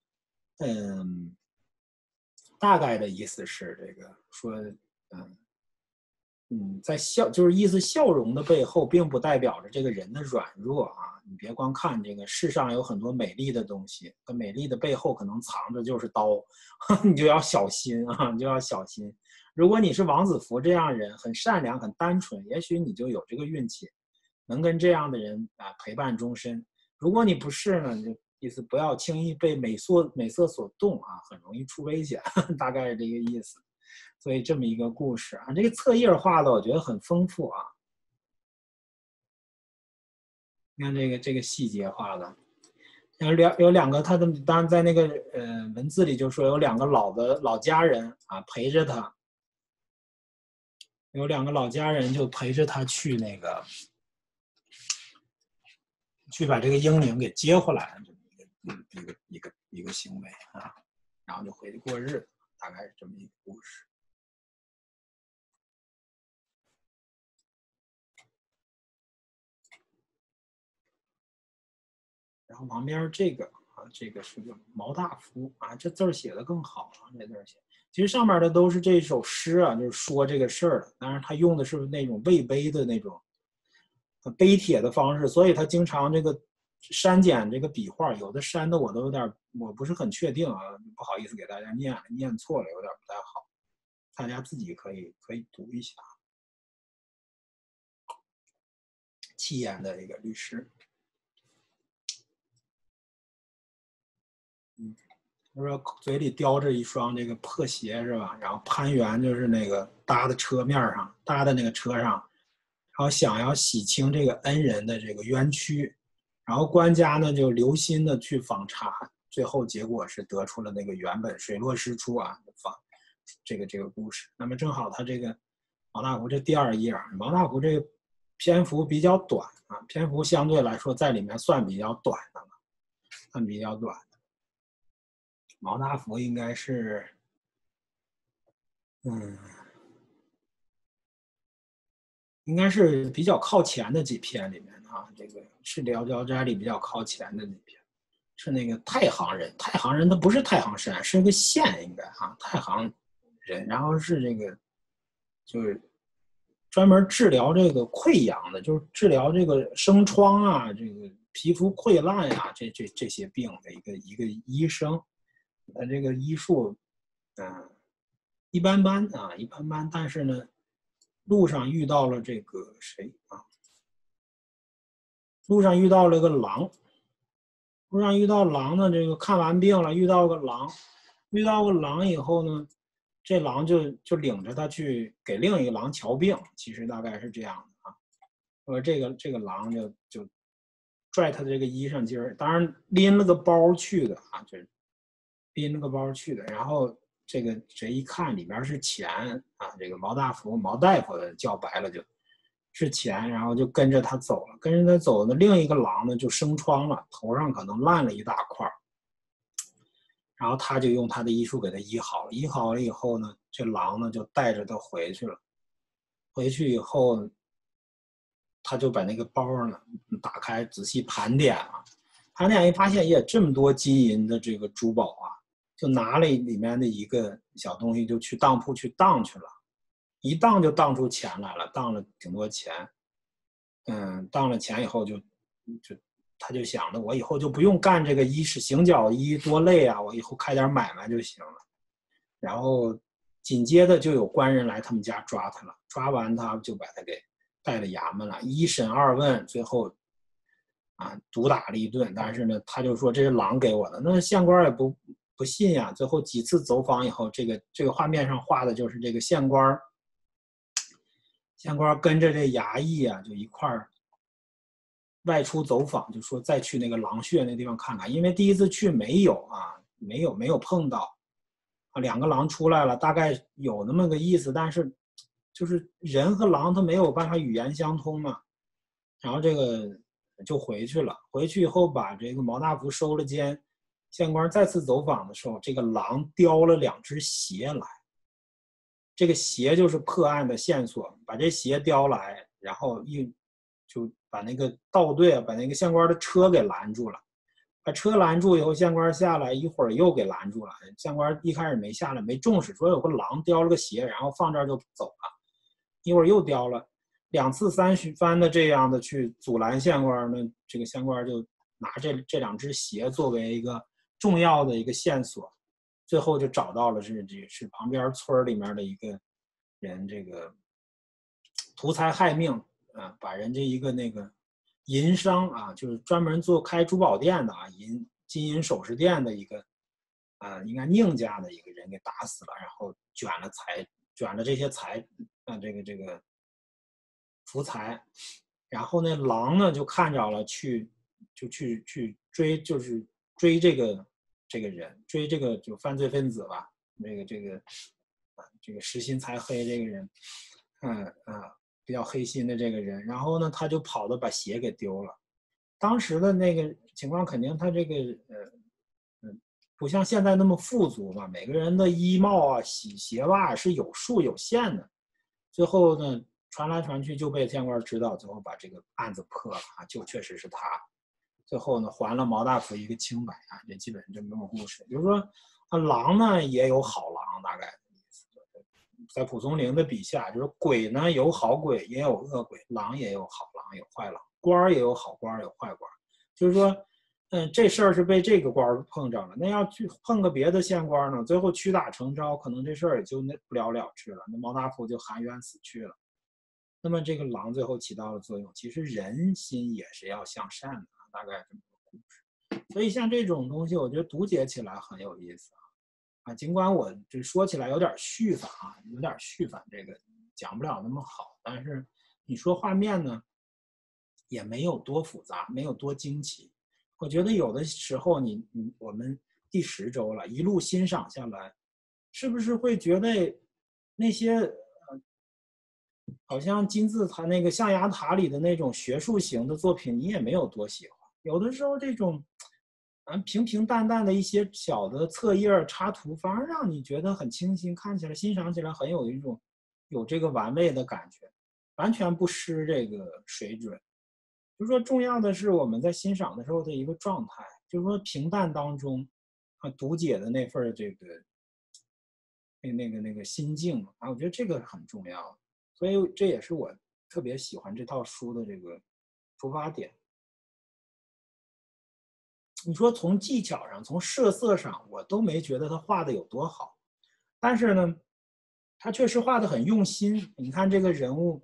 大概的意思是这个说，在就是意思笑容的背后，并不代表着这个人的软弱啊。你别光看这个世上有很多美丽的东西，可美丽的背后可能藏着就是刀，你就要小心啊，你就要小心。如果你是王子服这样人，很善良、很单纯，也许你就有这个运气，能跟这样的人啊陪伴终身。如果你不是呢，就意思不要轻易被美色所动啊，很容易出危险，大概是这个意思。所以这么一个故事啊，这个册页画的我觉得很丰富啊。你看这个细节画的，有两个他的，当然在那个文字里就说有2个老家人啊陪着他，有2个老家人就陪着他去那个去把这个英宁给接回来，这么一个行为啊，然后就回去过日子。 大概是这么一个故事。然后旁边这个这个是个毛大福这字儿写的更好了，这字儿写。其实上面的都是这首诗就是说这个事儿的，当然他用的是那种魏碑的那种碑帖的方式，所以他经常这个删减这个笔画，有的删的我都有点我不是很确定不好意思给大家念错了，有点不太好，大家自己可以读一下。气焰的一个律师，他说嘴里叼着一双这个破鞋是吧？然后攀援就是那个搭的车面上，搭的那个车上，然后想要洗清这个恩人的这个冤屈，然后官家呢就留心的去访查，最后结果是得出了那个原本水落石出这个故事。那么正好他这个毛大福这第2页，毛大福这个篇幅比较短篇幅相对来说在里面算比较短的了，算比较短。毛大福应该是，应该是比较靠前的几篇里面这个是《聊斋》里比较靠前的那篇，是那个太行人。太行人他不是太行山，是个县应该太行人，然后是这个就是专门治疗这个溃疡的，就是治疗这个生疮这个皮肤溃烂这些病的一个医生。这个医术一般般一般般，但是呢，路上遇到了这个谁路上遇到了个狼，路上遇到狼呢，这个看完病了，遇到个狼以后呢，这狼就领着他去给另一个狼瞧病，其实大概是这样的说这个狼就拽他的这个衣裳襟儿，当然拎了个包去的就是拎了个包去的，然后这个谁一看里边是钱这个毛大福毛大夫叫白了就是钱，然后就跟着他走了，跟着他走呢，另一个狼呢就生疮了，头上可能烂了一大块，然后他就用他的医术给他医好了，医好了以后呢，这狼呢就带着他回去了，回去以后，他就把那个包呢打开仔细盘点盘点一发现也这么多金银的这个珠宝就拿了里面的一个小东西就去当铺去当去了，一当就当出钱来了，当了挺多钱。当了钱以后他就想着我以后就不用干这个医师行脚医多累我以后开点买卖就行了。然后紧接着就有官人来他们家抓他了，抓完他就把他给带了衙门了，一审二问，最后毒打了一顿。但是呢，他就说这是狼给我的，那县官也不信最后几次走访以后，这个画面上画的就是这个县官跟着这衙役就一块儿外出走访，就说再去那个狼穴那地方看看，因为第一次去没有碰到2个狼出来了，大概有那么个意思，但是就是人和狼他没有办法语言相通嘛。然后这个就回去了，回去以后把这个毛大福收了监，县官再次走访的时候，这个狼叼了2只鞋来，这个鞋就是破案的线索，把这鞋叼来，然后就把那个盗队把那个县官的车给拦住了，把车拦住以后，县官下来一会儿又给拦住了。县官一开始没下来，没重视，说有个狼叼了个鞋，然后放这儿就走了。一会儿又叼了2次3番的这样的去阻拦县官呢，这个县官就拿这2只鞋作为一个重要的一个线索，最后就找到了是旁边村里面的一个人，这个图财害命把人家一个那个银商就是专门开珠宝店的金银首饰店的一个应该宁家的一个人给打死了，然后卷了这些这个福财，然后那狼呢就看着了，去追，就是追这个人，追这个就犯罪分子吧，这个实心财黑这个人，比较黑心的这个人，然后呢他就跑的把鞋给丢了。当时的那个情况肯定他这个不像现在那么富足嘛，每个人的衣帽啊、鞋袜是有数有限的。最后呢，传来传去就被县官知道，最后把这个案子破了啊，就确实是他。最后呢，还了毛大福一个清白啊，这基本上这么个故事。比如说，狼呢也有好狼，大概的意思。在蒲松龄的笔下，就是鬼呢有好鬼，也有恶鬼；狼也有好狼，有坏狼；官也有好官，有坏官。就是说，这事儿是被这个官碰着了，那要去碰个别的县官呢，最后屈打成招，可能这事儿也就不了了之了。那毛大福就含冤死去了。那么这个狼最后起到了作用，其实人心也是要向善的，大概这么个故事。所以像这种东西，我觉得读解起来很有意思啊。尽管我这说起来有点絮烦啊，有点絮烦，这个讲不了那么好，但是你说画面呢，也没有多复杂，没有多惊奇。我觉得有的时候我们第10周了，一路欣赏下来，是不是会觉得那些好像金字塔那个象牙塔里的那种学术型的作品，你也没有多喜欢。有的时候这种平平淡淡的一些小的册页插图，反而让你觉得很清新，看起来欣赏起来很有这个玩味的感觉，完全不失这个水准。就是说，重要的是我们在欣赏的时候的一个状态，就是说平淡当中读解的那份这个那个心境啊，我觉得这个很重要。所以这也是我特别喜欢这套书的这个出发点。你说从技巧上，从设色上，我都没觉得他画的有多好，但是呢，他确实画的很用心。你看这个人物，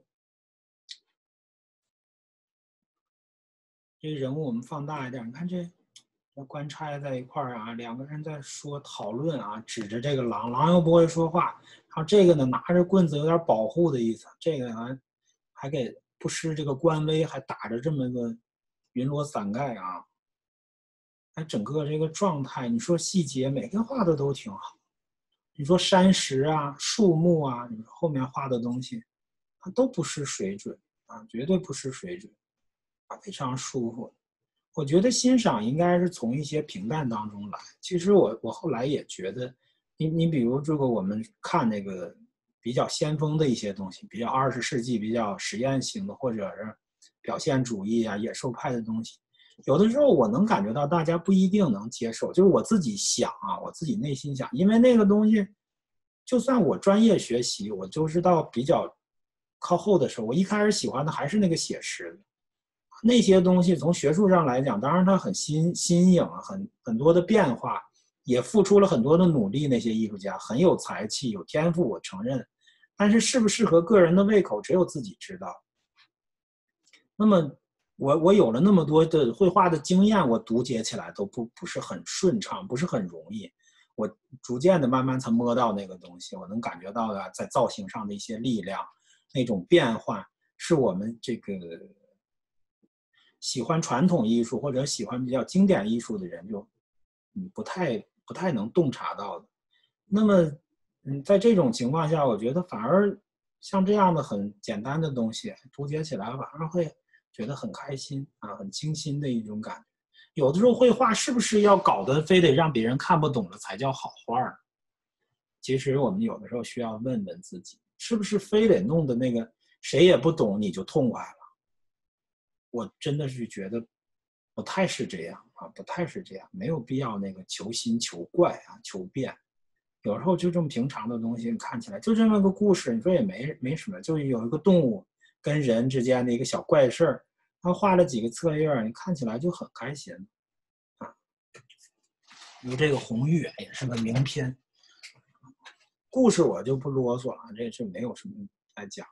我们放大一点，你看这官差在一块儿啊，两个人在讨论啊，指着这个狼，狼又不会说话，然后这个呢拿着棍子有点保护的意思，这个还给不失这个官威，还打着这么个云罗伞盖啊。整个这个状态，你说细节每个画的都挺好。你说山石啊、树木啊，你后面画的东西，它都不失水准啊，绝对不失水准啊，非常舒服。我觉得欣赏应该是从一些平淡当中来。其实我后来也觉得，你比如这个我们看那个比较先锋的一些东西，比较20世纪比较实验性的，或者是表现主义啊、野兽派的东西。有的时候我能感觉到大家不一定能接受，就是我自己想啊，我自己内心想，因为那个东西，就算我专业学习，我就是到比较靠后的时候，我一开始喜欢的还是那个写实的那些东西。从学术上来讲，当然它很新颖，很多的变化，也付出了很多的努力。那些艺术家很有才气、有天赋，我承认，但是适不适合个人的胃口，只有自己知道。那么我有了那么多的绘画的经验，我读解起来都不是很顺畅，不是很容易。我逐渐的慢慢才摸到那个东西，我能感觉到的在造型上的一些力量，那种变换，是我们这个喜欢传统艺术或者喜欢比较经典艺术的人就不太能洞察到的。那么在这种情况下，我觉得反而像这样的很简单的东西读解起来反而会觉得很开心啊，很清新的一种感觉。有的时候绘画是不是要搞得非得让别人看不懂了才叫好画？其实我们有的时候需要问问自己，是不是非得弄得那个谁也不懂你就痛快了？我真的是觉得不太是这样啊，不太是这样，没有必要那个求新求怪啊，求变。有时候就这么平常的东西，看起来就这么个故事，你说也没什么，就有一个动物跟人之间的一个小怪事儿，他画了几个册页，你看起来就很开心啊。有这个红玉也是个名篇，故事我就不啰嗦了，这是没有什么来讲。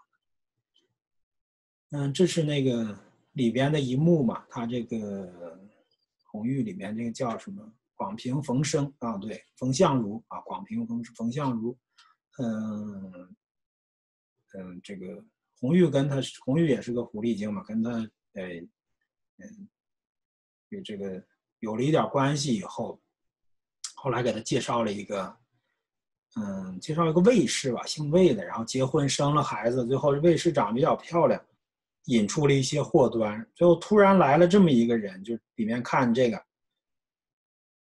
这是那个里边的一幕嘛，他这个红玉里面这个叫什么？广平冯生啊，对，冯相如啊，广平冯相如，这个红玉也是个狐狸精嘛，跟他这个有了一点关系以后，后来给他介绍了一个卫士吧，姓卫的，然后结婚生了孩子，最后卫士长比较漂亮，引出了一些祸端，最后突然来了这么一个人，就里面看这个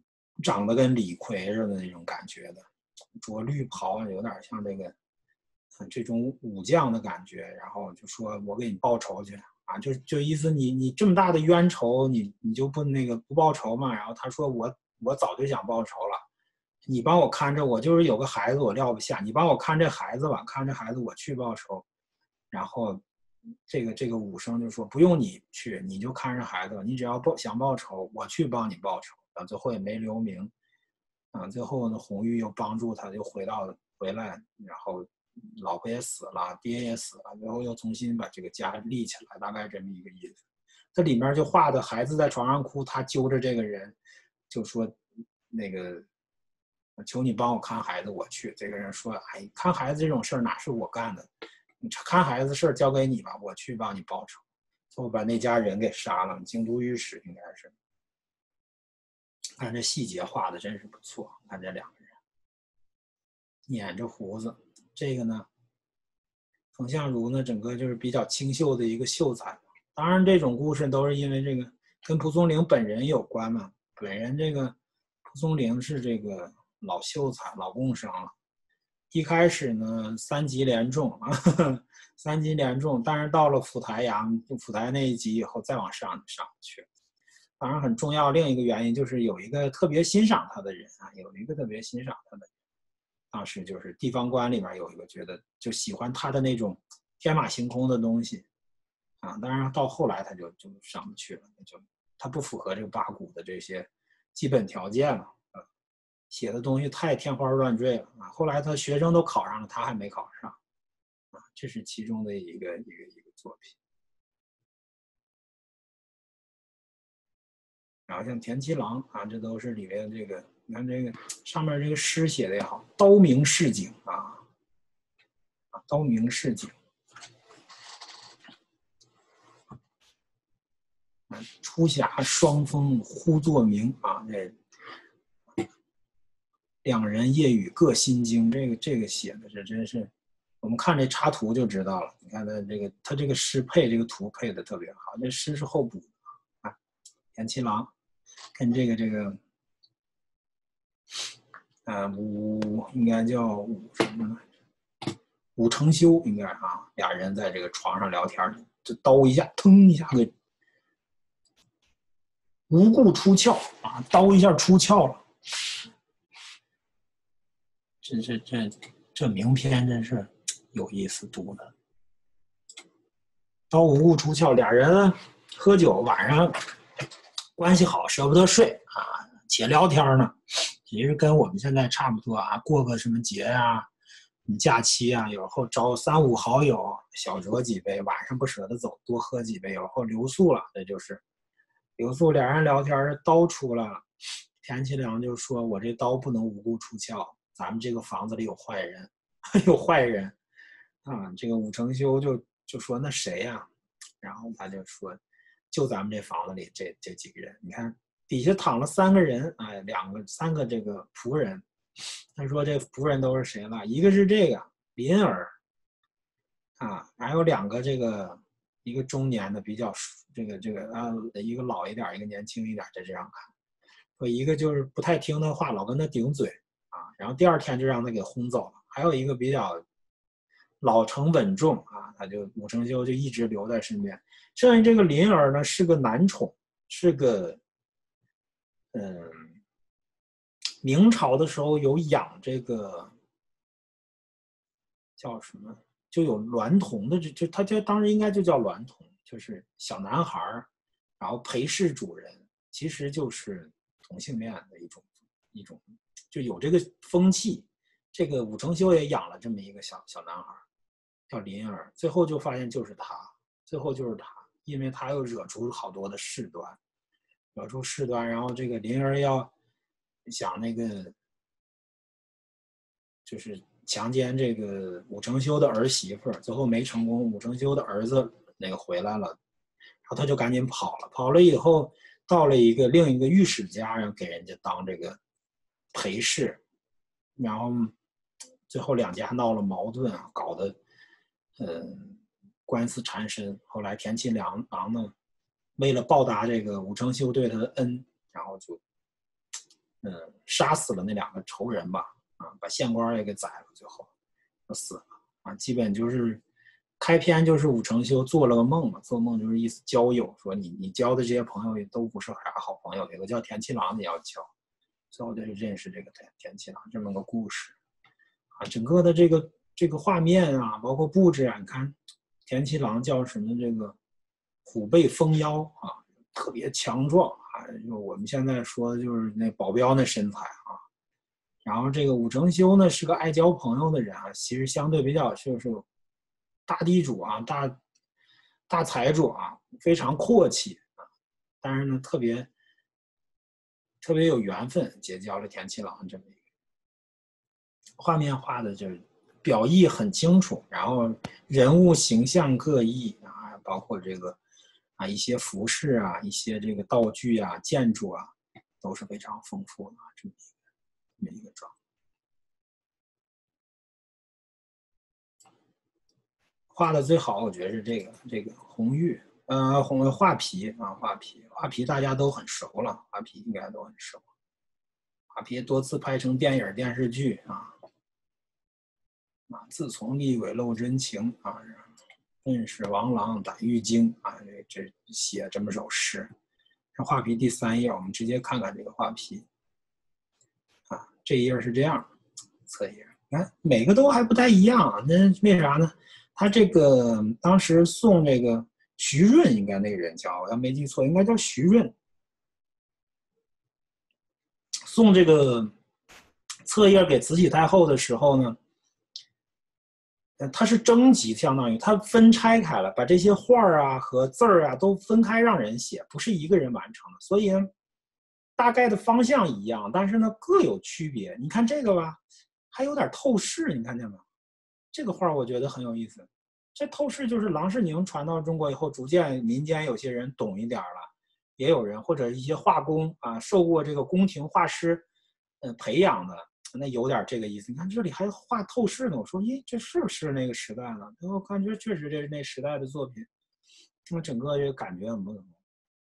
长得跟李逵似的那种感觉的，着绿袍啊，有点像这个这种武将的感觉。然后就说我给你报仇去啊，就意思你这么大的冤仇，你就不不报仇嘛？然后他说我早就想报仇了，你帮我看着，我就是有个孩子我撂不下，你帮我看这孩子吧，看这孩子我去报仇。然后这个武生就说不用你去，你就看着孩子，你只要想报仇，我去帮你报仇。啊，最后也没留名。啊，最后呢，红玉又帮助他，就回来，然后老婆也死了，爹也死了，最后又重新把这个家立起来，大概这么一个意思。这里面就画的孩子在床上哭，他揪着这个人，就说那个求你帮我看孩子，我去。这个人说，哎，看孩子这种事儿哪是我干的？你看孩子事儿交给你吧，我去帮你报仇。最后把那家人给杀了，京都御史应该是。看这细节画的真是不错，看这两个人捻着胡子，这个呢，冯相如呢，整个就是比较清秀的一个秀才。当然，这种故事都是因为这个跟蒲松龄本人有关嘛。本人这个蒲松龄是这个老秀才、老贡生了。一开始呢，3级连中，3级连中，但是到了府台那一级以后，再往上就上不去了。当然很重要，另一个原因就是有一个特别欣赏他的人啊，有一个特别欣赏他的人，当时就是地方官里面有一个觉得就喜欢他的那种天马行空的东西啊。当然到后来他就上不去了，他不符合这个八股的这些基本条件了啊，写的东西太天花乱坠了啊。后来他学生都考上了，他还没考上啊，这是其中的一个作品。然后像田七郎啊，这都是里面这个，你看这个上面这个诗写的也好，刀明市井啊，刀明市井，初霞双峰忽作明啊，这两人夜雨各心惊，这个写的是真是，我们看这插图就知道了。你看他这个诗配这个图配的特别好，这诗是后补的啊，田七郎跟这个应该叫武什么呢？武承修应该啊，俩人在这个床上聊天，这刀一下，腾一下给无故出鞘啊，刀一下出鞘了。这名篇真是有意思读的。刀无故出鞘，俩人喝酒，晚上关系好，舍不得睡啊，且聊天呢。其实跟我们现在差不多啊，过个什么节啊，假期啊，有时候找3、5好友，小酌几杯，晚上不舍得走，多喝几杯，有时候留宿了，这就是留宿。俩人聊天，刀出来了，田七良就说：“我这刀不能无故出鞘，咱们这个房子里有坏人，有坏人啊。”这个武承修就说：“那谁呀？”然后他就说：“就咱们这房子里这几个人，你看底下躺了3个人，哎，3个这个仆人。他说这仆人都是谁了？一个是这个林儿啊，还有2个这个，一个中年的比较一个老一点，一个年轻一点，这样看。说一个就是不太听他话，老跟他顶嘴啊，然后第2天就让他给轰走了。还有一个比较老成稳重啊，他就武承修就一直留在身边。剩下这个林儿呢是个男宠，是个明朝的时候有养这个叫什么，就有娈童的，就他当时应该就叫娈童，就是小男孩，然后陪侍主人，其实就是同性恋的一种，就有这个风气。这个武承修也养了这么一个小男孩，叫林儿，最后就发现就是他，因为他又惹出好多的事端，然后这个林儿要想就是强奸这个武承修的儿媳妇，最后没成功，武承修的儿子回来了，然后他就赶紧跑了以后到了另一个御史家，然后给人家当这个陪侍，然后最后2家闹了矛盾啊，搞得官司缠身。后来田七郎呢，为了报答这个武承修对他的恩，然后就杀死了那2个仇人吧，把县官也给宰了，最后就死了基本就是开篇就是武承修做了个梦嘛，做梦就是意思交友，说你交的这些朋友也都不是啥好朋友，有个叫田七郎的也要交，最后就是认识这个田七郎这么个故事整个的这个画面包括布置你看田七郎叫什么这个虎背蜂腰特别强壮就我们现在说就是那保镖那身材然后这个武承修呢是个爱交朋友的人其实相对比较就是大地主大财主非常阔气但是呢特别有缘分结交了田七郎这么一个画面画的就是表意很清楚，然后人物形象各异包括这个一些服饰一些这个道具建筑都是非常丰富的这么一个状态。画的最好，我觉得是这个红玉，画皮画皮大家都很熟了，画皮应该都很熟，画皮多次拍成电影电视剧自从厉鬼露真情认识王朗胆玉经这写这么首诗。这画皮第3页，我们直接看看这个画皮这一页是这样，侧页你看每个都还不太一样那为啥呢？他这个当时送这个徐润，应该那个人叫，我要没记错，应该叫徐润，送这个册页给慈禧太后的时候呢，它是征集，相当于它分拆开了，把这些画和字都分开让人写，不是一个人完成的，所以呢大概的方向一样，但是呢各有区别。你看这个吧，还有点透视，你看见吗？这个画我觉得很有意思。这透视就是郎世宁传到中国以后，逐渐民间有些人懂一点了，也有人或者一些画工受过这个宫廷画师培养的，那有点这个意思。你看这里还画透视呢，我说咦，这是不是那个时代了？我感觉确实这是那时代的作品，那整个这个感觉很不同。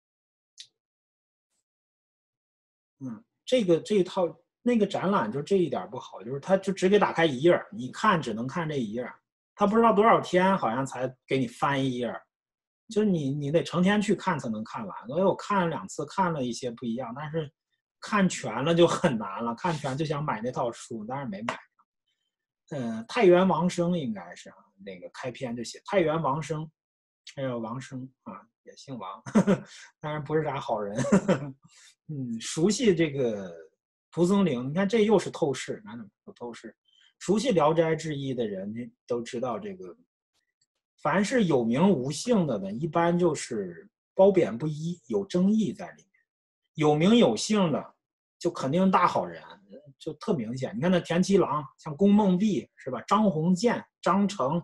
这一套那个展览就这一点不好，就是他就只给打开一页，你看只能看这一页，他不知道多少天好像才给你翻一页，就你得成天去看才能看完。所以我看了2次，看了一些不一样，但是看全了就很难了，看全就想买那套书，但是没买。太原王生应该是那个开篇就写太原王生，还有王生也姓王，当然不是啥好人。熟悉这个蒲松龄，你看这又是透视，有透视。熟悉《聊斋志异》的人都知道，这个凡是有名无姓的呢，一般就是褒贬不一，有争议在里面。有名有姓的，就肯定大好人，就特明显。你看那田七郎，像宫梦弼是吧？张鸿渐、张成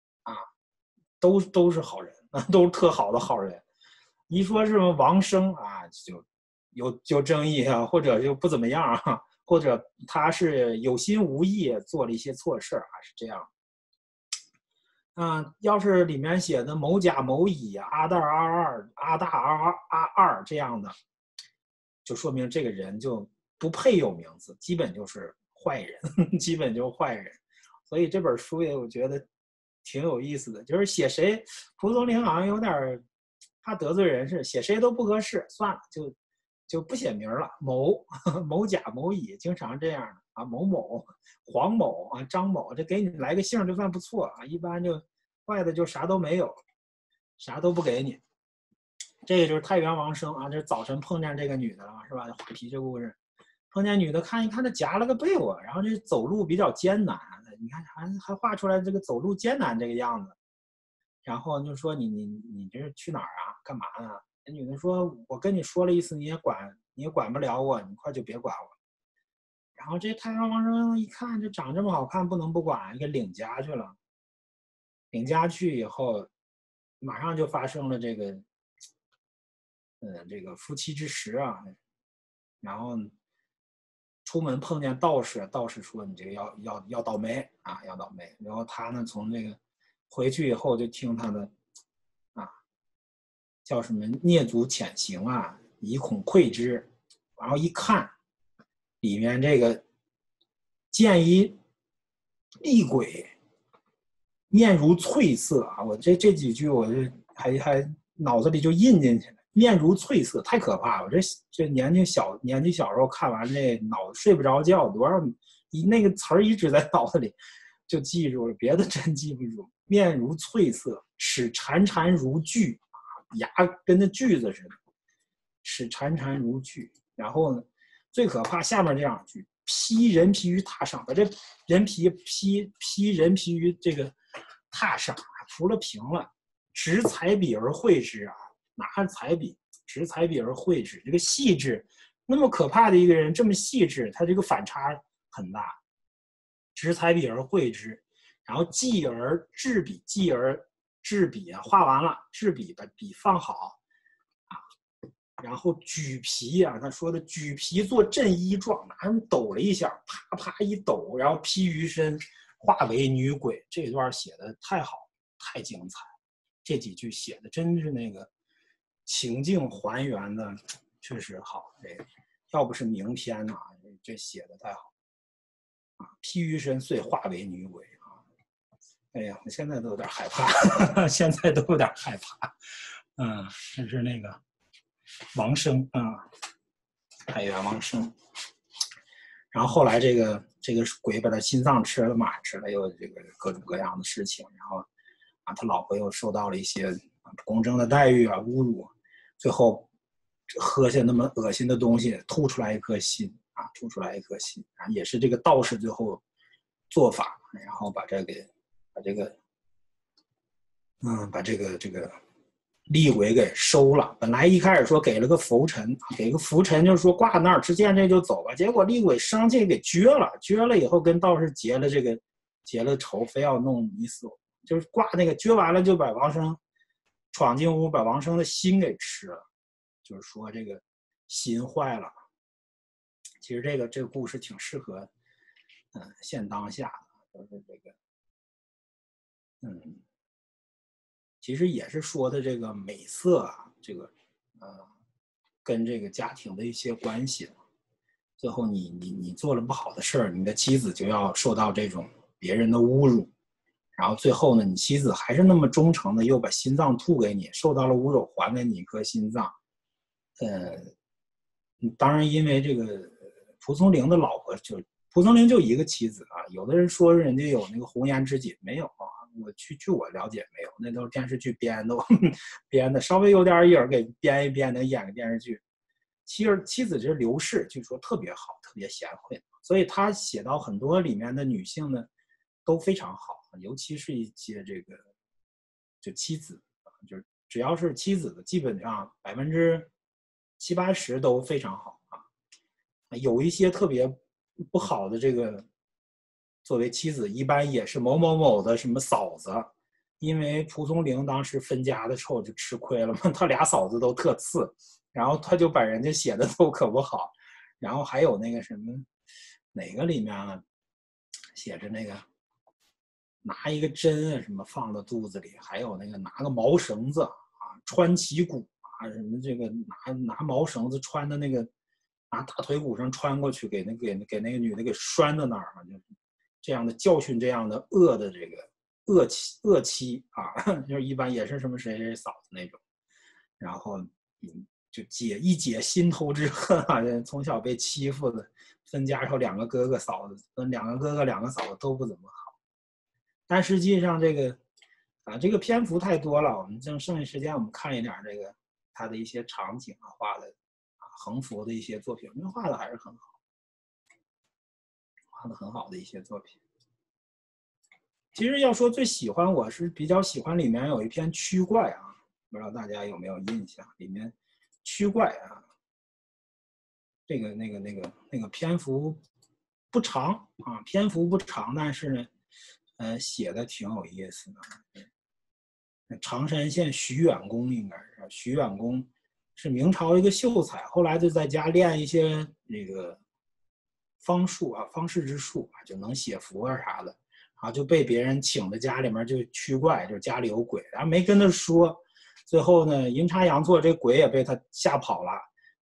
都是好人，都是特好的好人。一说是王生就有争议或者就不怎么样或者他是有心无意做了一些错事是这样。要是里面写的某甲某乙阿大阿二阿大阿二这样的，就说明这个人就不配有名字，基本就是坏人，基本就是坏人。所以这本书也我觉得挺有意思的，就是写谁蒲松龄好像有点怕得罪人似的，写谁都不合适，算了就不写名了，某甲某乙经常这样的某某黄某张某，这给你来个姓就算不错一般就坏的就啥都没有，啥都不给你。这个就是太原王生这早晨碰见这个女的了是吧？画皮这故事，碰见女的看一看，她夹了个被窝，然后这走路比较艰难，你看还画出来这个走路艰难这个样子。然后就说你这是去哪儿干嘛呢？那女的说，我跟你说了一次，你也管不了我，你快就别管我。然后这太原王生一看，这长这么好看，不能不管，给领家去了。领家去以后，马上就发生了这个夫妻之实然后出门碰见道士，道士说你这个要倒霉要倒霉。然后他呢从这个回去以后就听他的叫什么蹑足潜行以恐窥之。然后一看里面这个见一厉鬼，面如翠色啊！我这几句我就还脑子里就印进去了。面如翠色，太可怕了！这年纪小时候看完这脑子睡不着觉，多少那个词儿一直在脑子里就记住了，别的真记不住。面如翠色，齿潺潺如锯，牙跟那锯子似的，齿潺潺如锯。然后呢，最可怕下面这两句：披人皮于榻上，把这人皮披人皮于这个榻上，铺了平了。执彩笔而绘之啊，拿着彩笔，执彩笔而绘之，这个细致，那么可怕的一个人，这么细致，他这个反差很大。执彩笔而绘之，然后继而制笔，继而制笔啊，画完了，制笔把笔放好啊，然后举皮啊，他说的举皮做振衣状，拿人抖了一下，啪啪一抖，然后披于身，化为女鬼。这段写的太好，太精彩。这几句写的真是那个情境还原的，确实好。这要不是名篇啊，这写的太好啊！披于身，遂化为女鬼啊！哎呀，我现在都有点害怕，现在都有点害怕。这是那个王生啊，太原王生。然后后来这个鬼把他心脏吃了嘛，吃了又这个各种各样的事情，然后啊，他老婆又受到了一些不公正的待遇啊、侮辱，最后喝下那么恶心的东西，吐出来一颗心啊，吐出来一颗心啊，也是这个道士最后做法，然后把这个厉鬼给收了。本来一开始说给了个浮尘，给个浮尘就是说挂那儿，只见这就走吧。结果厉鬼生气给撅了，撅了以后跟道士结了仇，非要弄你死我。就是挂那个撅完了，就把王生闯进屋，把王生的心给吃了。就是说这个心坏了。其实这个故事挺适合现当下的，就是这个其实也是说的这个美色啊，这个跟这个家庭的一些关系。最后你做了不好的事儿，你的妻子就要受到这种别人的侮辱，然后最后呢，你妻子还是那么忠诚的，又把心脏吐给你，受到了侮辱，还给你一颗心脏。当然因为这个蒲松龄的老婆蒲松龄就一个妻子啊，有的人说人家有那个红颜知己，没有啊。据我了解没有，那都是电视剧编的，编的稍微有点影给编一编，能演个电视剧。妻子是刘氏，据说特别好，特别贤惠，所以他写到很多里面的女性呢都非常好，尤其是一些这个就妻子，就是只要是妻子的，基本上70%-80%都非常好啊。有一些特别不好的这个。作为妻子，一般也是某某某的什么嫂子，因为蒲松龄当时分家的时候就吃亏了嘛，他俩嫂子都特次，然后他就把人家写的都可不好，然后还有那个什么哪个里面啊，写着那个拿一个针啊什么放到肚子里，还有那个拿个毛绳子啊穿其骨啊什么这个拿毛绳子穿的那个拿大腿骨上穿过去，给那个女的给拴到那儿嘛，就。这样的教训，这样的恶的这个恶妻啊，就是一般也是什么谁谁嫂子那种，然后就解心头之恨啊，从小被欺负的，分家后2个哥哥嫂子，跟2个哥哥2个嫂子都不怎么好，但实际上这个篇幅太多了，我们剩下时间我们看一点这个他的一些场景啊画的横幅的一些作品，因为画的还是很好。画的很好的一些作品。其实要说最喜欢，我是比较喜欢里面有一篇驱怪啊，不知道大家有没有印象？里面驱怪啊，这个那个篇幅不长啊，篇幅不长，但是呢，写的挺有意思的。常山县徐远公应该是徐远公，是明朝一个秀才，后来就在家练一些这个。方术啊，方士之术啊，就能写符啊啥的，啊就被别人请到家里面就驱怪，就是家里有鬼，然后没跟他说，最后呢阴差阳错这鬼也被他吓跑了，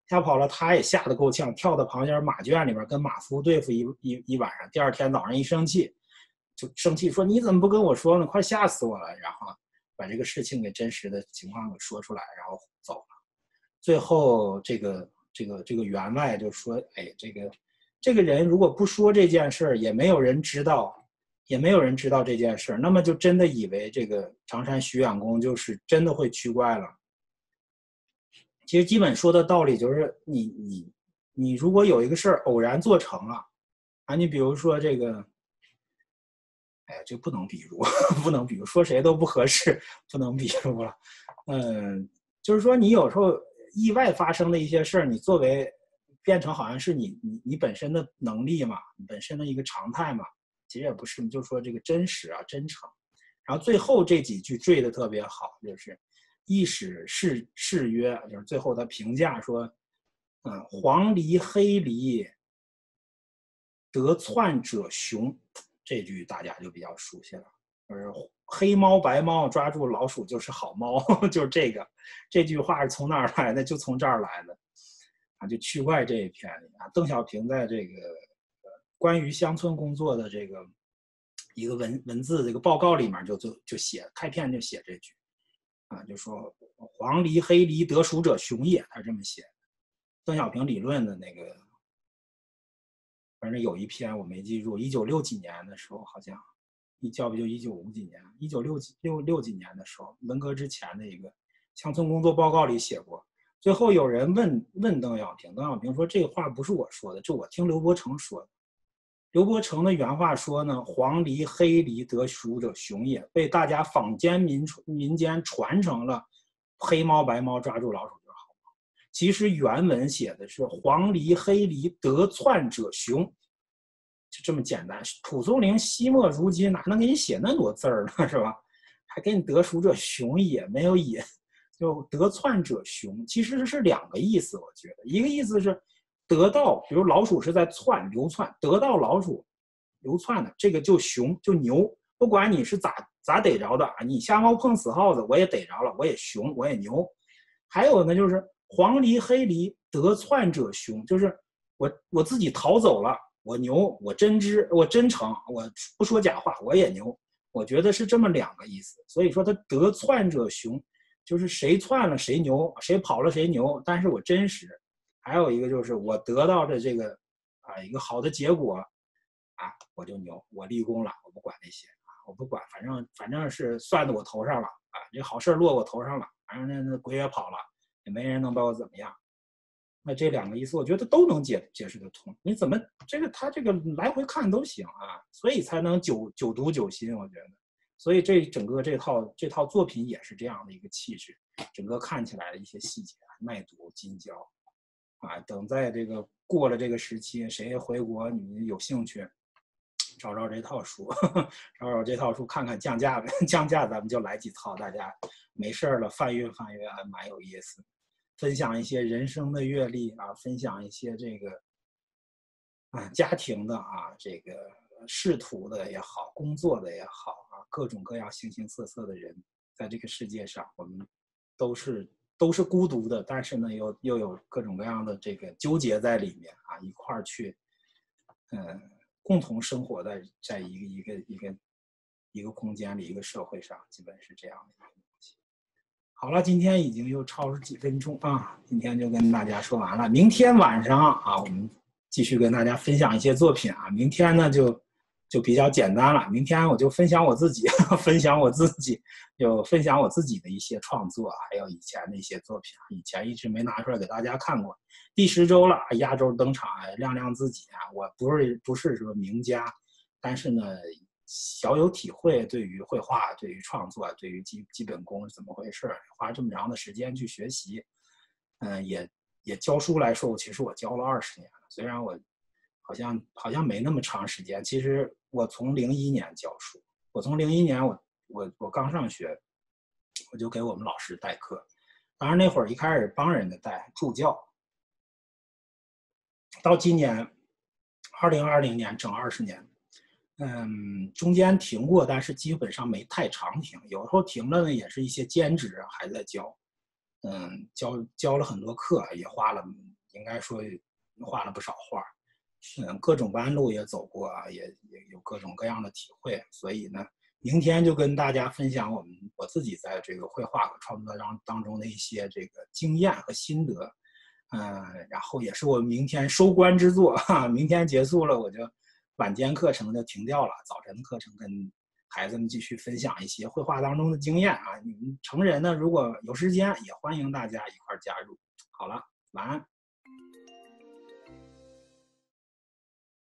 吓跑了，他也吓得够呛，跳到旁边马圈里边跟马夫对付一晚上。第二天早上一生气，就生气说：“你怎么不跟我说呢？快吓死我了！”然后把这个事情给真实的情况给说出来，然后走了。最后这个员外就说：“哎，这个人如果不说这件事，也没有人知道这件事，那么就真的以为这个常山徐远公就是真的会驱怪了。”其实基本说的道理就是，你如果有一个事儿偶然做成了，你比如说这个，哎，这不能比如，不能比如，说谁都不合适，不能比如了。就是说你有时候意外发生的一些事儿，你作为变成好像是你本身的能力嘛，你本身的一个常态嘛，其实也不是，就是说这个真实啊、真诚。然后最后这几句缀的特别好，就是亦使誓曰，就是最后他评价说，黄鹂黑鹂得窜者雄，这句大家就比较熟悉了。就是黑猫白猫抓住老鼠就是好猫，就是这句话是从哪儿来的？就从这儿来的就驱怪这一篇里邓小平在这个关于乡村工作的这个一个文字这个报告里面就写开篇就写这句就说黄鹂黑鹂得鼠者雄也，他这么写。邓小平理论的那个，反正有一篇我没记住，1960几年的时候好像，要不就1950几年，1960几年的时候，文革之前的一个乡村工作报告里写过。最后有人问邓小平，邓小平说这话不是我说的，这我听刘伯承说的。刘伯承的原话说呢，黄鹂黑鹂得鼠者雄也，被大家坊间民间传成了黑猫白猫抓住老鼠就是好猫。其实原文写的是黄鹂黑鹂得窜者雄，就这么简单。蒲松龄惜墨如金，哪能给你写那么多字儿呢，是吧？还给你得鼠者雄也，没有也，就得窜者雄，其实是两个意思。我觉得一个意思是得到，比如老鼠是在流窜，得到老鼠流窜的这个就雄就牛，不管你是咋逮着的你瞎猫碰死耗子我也逮着了，我也雄我也牛。还有呢就是黄鹂黑鹂得窜者雄，就是我自己逃走了我牛，我真诚，我不说假话我也牛。我觉得是这么两个意思。所以说他得窜者雄，就是谁窜了谁牛，谁跑了谁牛，但是我真实。还有一个就是我得到的这个一个好的结果我就牛，我立功了，我不管那些我不管，反正是算到我头上了这好事落我头上了，反正那鬼也跑了，也没人能把我怎么样。那这两个意思我觉得都能解释得通。你怎么他这个来回看都行所以才能久读久心，我觉得。所以整个这套作品也是这样的一个气质，整个看起来的一些细节耐读精雕等在这个过了这个时期，谁回国你有兴趣找这套书，找这套书看看降价咱们就来几套，大家没事了翻阅还蛮有意思。分享一些人生的阅历分享一些这个家庭的这个仕途的也好，工作的也好各种各样形形色色的人，在这个世界上我们都是孤独的，但是呢又有各种各样的这个纠结在里面一块儿去共同生活在一个空间里，一个社会上，基本是这样的一个东西。好了，今天已经又超了几分钟今天就跟大家说完了。明天晚上我们继续跟大家分享一些作品明天呢就比较简单了，明天我就分享我自己就分享我自己的一些创作，还有以前的一些作品以前一直没拿出来给大家看过。第10周了，压轴登场亮亮自己我不是说名家，但是呢小有体会，对于绘画，对于创作，对于基本功是怎么回事，花这么长的时间去学习也教书来说，其实我教了20年了，虽然我好像没那么长时间。其实我从01年教书，我从01年我刚上学，我就给我们老师代课。当然那会儿一开始帮人家带助教，到今年2020年整20年，中间停过，但是基本上没太长停。有时候停了呢，也是一些兼职还在教，教了很多课，也花了应该说画了不少画，各种弯路也走过啊，也有各种各样的体会。所以呢，明天就跟大家分享我自己在这个绘画和创作当中的一些这个经验和心得。然后也是我明天收官之作哈，明天结束了我就晚间课程就停掉了，早晨的课程跟孩子们继续分享一些绘画当中的经验啊。你们成人呢，如果有时间，也欢迎大家一块加入。好了，晚安。